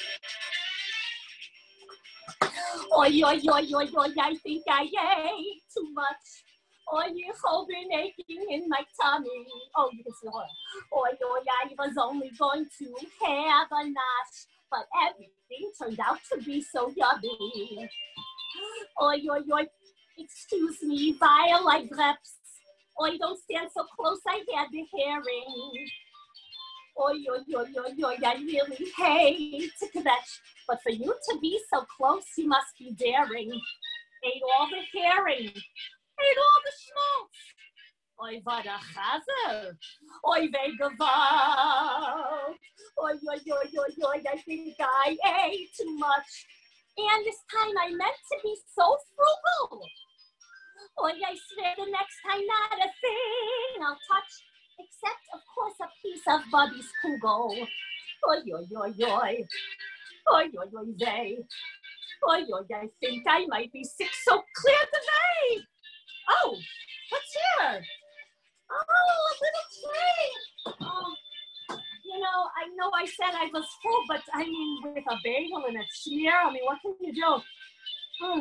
Oi, oi, oi, oi, oi, I think I ate too much. Oi, hibernating in my tummy. Oh, you can see her. Oi, oi, I was only going to have a nosh, but everything turned out to be so yummy. Oi, oi, oi, excuse me, vile like grapes. Oi, don't stand so close, I had the herring. Oi, oi, oi, oi, oi, I really hate to kvetch, but for you to be so close, you must be daring. Ate all the herring, ate all the schmaltz. Oi, what a chazer. Oi, vegavalt. Oi, oi, oi, oi, oi, I think I ate too much. And this time I meant to be so frugal. Oi, I swear the next time not a thing I'll touch. Except, of course, a piece of Bubby's kugel. Oi, oi, oi, oi. Oi, oi, oi, they. Oi, oi, I think I might be sick, so clear the way. Oh, what's here? Oh, a little tray. Oh, you know, I know I said I was full, but I mean, with a bagel and a schmear, I mean, what can you do? Mm.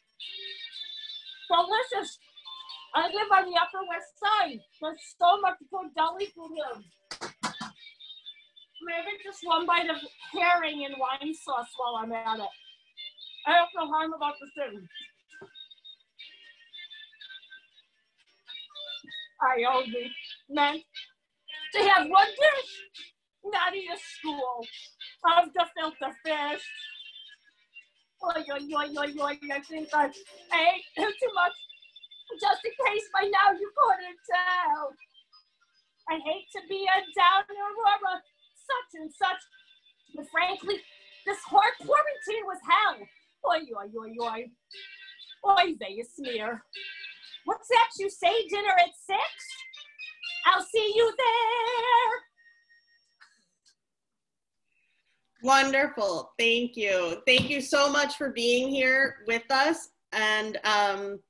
Delicious. I live on the Upper West Side. There's so much good deli food here. Maybe just one bite of herring and wine sauce while I'm at it. I don't know how I'm about to sing. I only meant to have one dish, not eat a school of the filter fish. Oi, oi, oi, oi, oi, I think I ate too much. Just in case by now you couldn't tell. I hate to be a downer or a such and such, but frankly, this hard quarantine was hell. Oi, oi, oi, oi. Oi, they smear. What's that you say, dinner at six? I'll see you there. Wonderful, thank you. Thank you so much for being here with us. And um,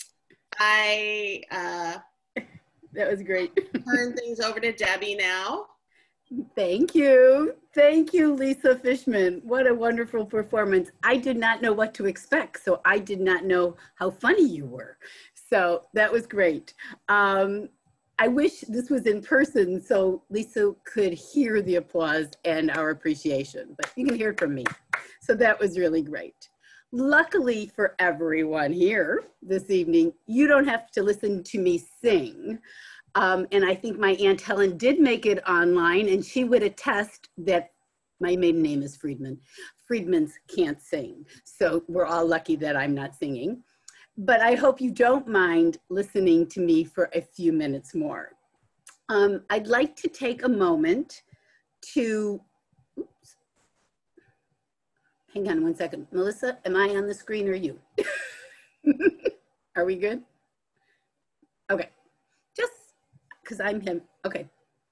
I uh, that was great. turn things over to Debbie now. Thank you. Thank you, Lisa Fishman. What a wonderful performance. I did not know what to expect, so I did not know how funny you were. So that was great. Um, I wish this was in person so Lisa could hear the applause and our appreciation, but you can hear it from me. So that was really great. Luckily for everyone here this evening, you don't have to listen to me sing. Um, and I think my Aunt Helen did make it online, and she would attest that my maiden name is Friedman. Friedmans can't sing. So we're all lucky that I'm not singing. But I hope you don't mind listening to me for a few minutes more. Um, I'd like to take a moment to, oops, hang on one second. Melissa, am I on the screen or you? Are we good? Okay, just because I'm him, okay.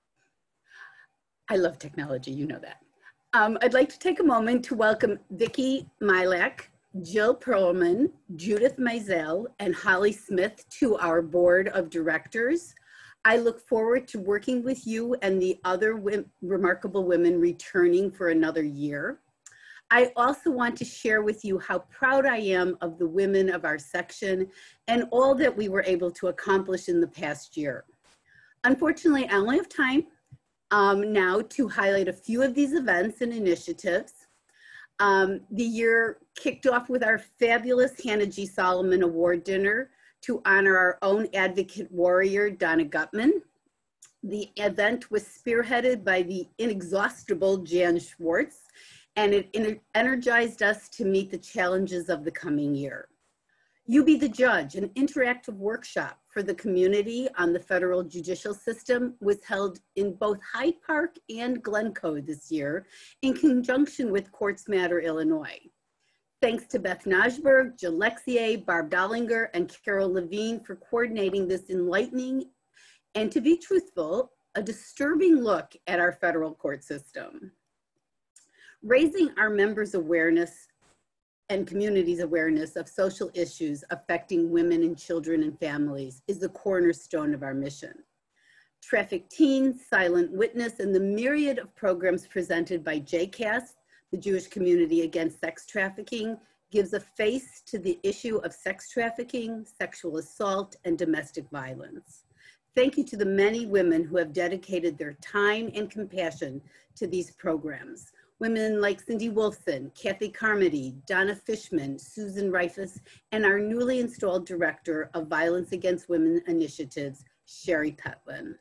I love technology, you know that. Um, I'd like to take a moment to welcome Vicki Milak, Jill Perlman, Judith Mizell, and Holly Smith to our board of directors. I look forward to working with you and the other remarkable women returning for another year. I also want to share with you how proud I am of the women of our section and all that we were able to accomplish in the past year. Unfortunately, I only have time um, now to highlight a few of these events and initiatives. Um, the year kicked off with our fabulous Hannah G. Solomon Award Dinner to honor our own advocate warrior, Donna Gutman. The event was spearheaded by the inexhaustible Jan Schwartz, and it energized us to meet the challenges of the coming year. You Be the Judge, an interactive workshop for the community on the federal judicial system, was held in both Hyde Park and Glencoe this year in conjunction with Courts Matter Illinois. Thanks to Beth Najberg, Jill Lexier, Barb Dollinger, and Carol Levine for coordinating this enlightening and, to be truthful, a disturbing look at our federal court system. Raising our members' awareness and community's awareness of social issues affecting women and children and families is the cornerstone of our mission. Trafficked Teens, Silent Witness, and the myriad of programs presented by J CAS, the Jewish Community Against Sex Trafficking, gives a face to the issue of sex trafficking, sexual assault, and domestic violence. Thank you to the many women who have dedicated their time and compassion to these programs. Women like Cindy Wolfson, Kathy Carmody, Donna Fishman, Susan Reifus, and our newly installed Director of Violence Against Women Initiatives, Sherry Petlin.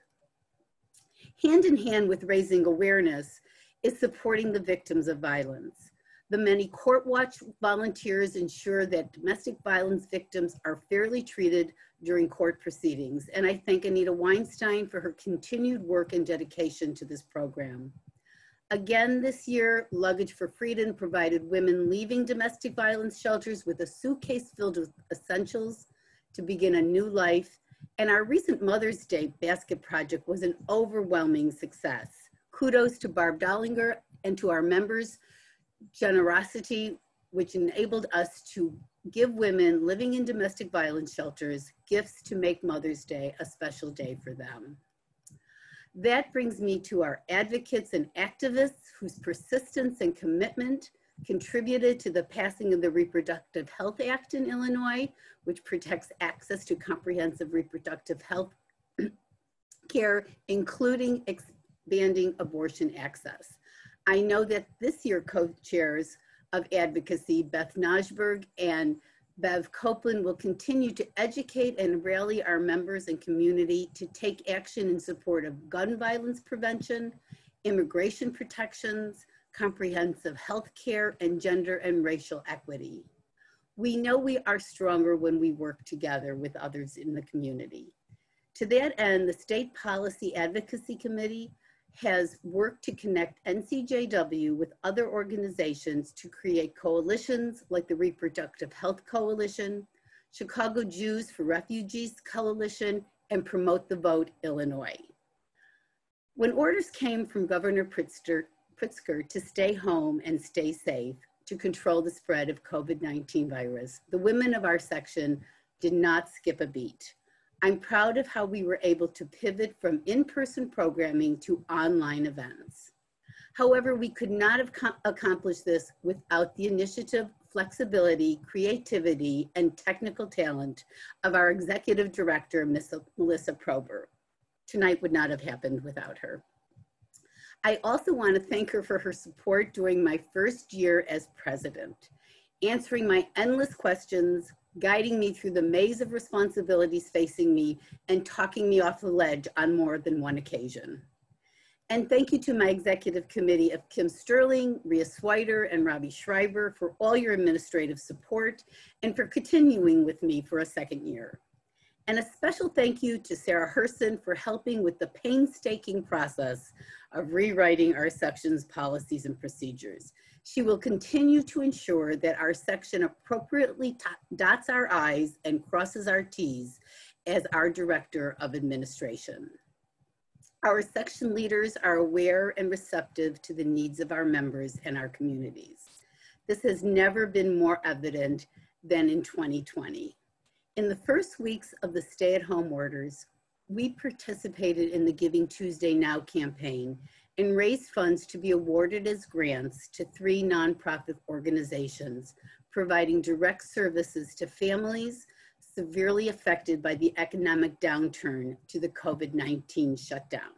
Hand in hand with raising awareness is supporting the victims of violence. The many Court Watch volunteers ensure that domestic violence victims are fairly treated during court proceedings, and I thank Anita Weinstein for her continued work and dedication to this program. Again this year, Luggage for Freedom provided women leaving domestic violence shelters with a suitcase filled with essentials to begin a new life, and our recent Mother's Day basket project was an overwhelming success. Kudos to Barb Dollinger and to our members' generosity, which enabled us to give women living in domestic violence shelters gifts to make Mother's Day a special day for them. That brings me to our advocates and activists whose persistence and commitment contributed to the passing of the Reproductive Health Act in Illinois, which protects access to comprehensive reproductive health care, including expanding abortion access. I know that this year co-chairs of advocacy, Beth Najberg and Bev Copeland, will continue to educate and rally our members and community to take action in support of gun violence prevention, immigration protections, comprehensive health care, and gender and racial equity. We know we are stronger when we work together with others in the community. To that end, the State Policy Advocacy Committee has worked to connect N C J W with other organizations to create coalitions like the Reproductive Health Coalition, Chicago Jews for Refugees Coalition, and Promote the Vote Illinois. When orders came from Governor Pritzker, Pritzker to stay home and stay safe to control the spread of COVID nineteen virus, the women of our section did not skip a beat. I'm proud of how we were able to pivot from in-person programming to online events. However, we could not have accomplished this without the initiative, flexibility, creativity, and technical talent of our executive director, Miss Melissa Prober. Tonight would not have happened without her. I also want to thank her for her support during my first year as president, answering my endless questions, guiding me through the maze of responsibilities facing me, and talking me off the ledge on more than one occasion. And thank you to my executive committee of Kim Sterling, Rhea Swider, and Robbie Schreiber for all your administrative support and for continuing with me for a second year. And a special thank you to Sarah Herson for helping with the painstaking process of rewriting our section's policies and procedures. She will continue to ensure that our section appropriately dots our I's and crosses our T's as our Director of Administration. Our section leaders are aware and receptive to the needs of our members and our communities. This has never been more evident than in twenty twenty. In the first weeks of the stay-at-home orders, we participated in the Giving Tuesday Now campaign and raised funds to be awarded as grants to three nonprofit organizations, providing direct services to families severely affected by the economic downturn to the COVID nineteen shutdown.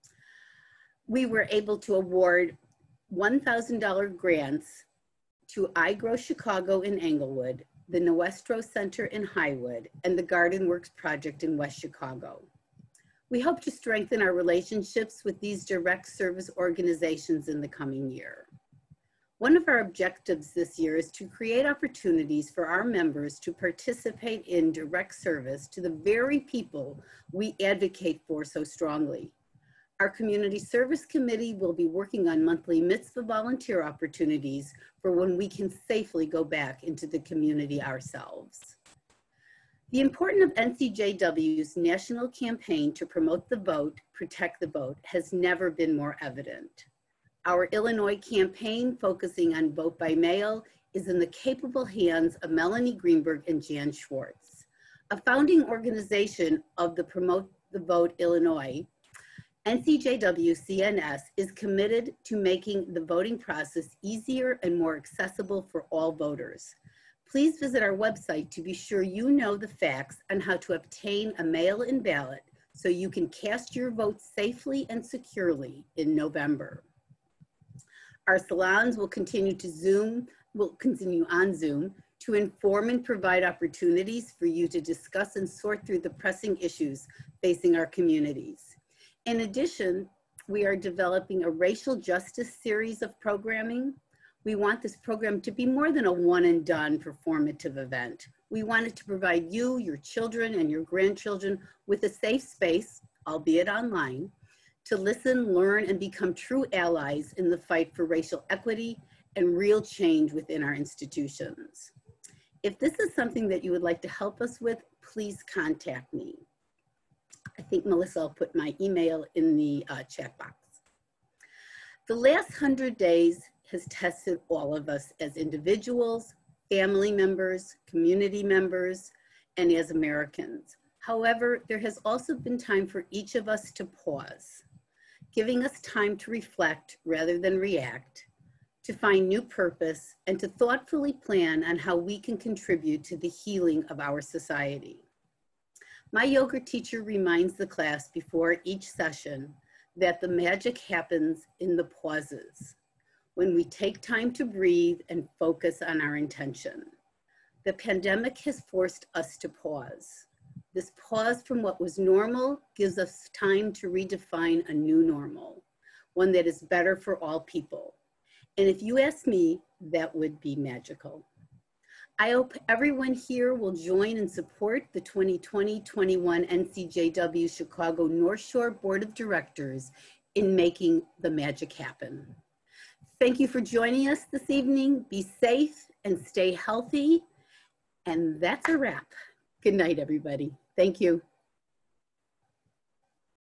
We were able to award one thousand dollar grants to I Grow Chicago in Englewood, the Nuestro Center in Highwood, and the Garden Works Project in West Chicago. We hope to strengthen our relationships with these direct service organizations in the coming year. One of our objectives this year is to create opportunities for our members to participate in direct service to the very people we advocate for so strongly. Our Community Service Committee will be working on monthly mitzvah volunteer opportunities for when we can safely go back into the community ourselves. The importance of N C J W's national campaign to promote the vote, protect the vote, has never been more evident. Our Illinois campaign, focusing on vote by mail, is in the capable hands of Melanie Greenberg and Jan Schwartz. A founding organization of the Promote the Vote Illinois, N C J W C N S is committed to making the voting process easier and more accessible for all voters. Please visit our website to be sure you know the facts on how to obtain a mail-in ballot so you can cast your vote safely and securely in November. Our salons will continue to Zoom, will continue on Zoom to inform and provide opportunities for you to discuss and sort through the pressing issues facing our communities. In addition, we are developing a racial justice series of programming. We want this program to be more than a one and done performative event. We want it to provide you, your children, and your grandchildren with a safe space, albeit online, to listen, learn, and become true allies in the fight for racial equity and real change within our institutions. If this is something that you would like to help us with, please contact me. I think Melissa will put my email in the uh, chat box. The last hundred days has tested all of us as individuals, family members, community members, and as Americans. However, there has also been time for each of us to pause, giving us time to reflect rather than react, to find new purpose, and to thoughtfully plan on how we can contribute to the healing of our society. My yoga teacher reminds the class before each session that the magic happens in the pauses, when we take time to breathe and focus on our intention. The pandemic has forced us to pause. This pause from what was normal gives us time to redefine a new normal, one that is better for all people. And if you ask me, that would be magical. I hope everyone here will join and support the twenty twenty twenty-one N C J W Chicago North Shore Board of Directors in making the magic happen. Thank you for joining us this evening. Be safe and stay healthy. And that's a wrap. Good night, everybody. Thank you.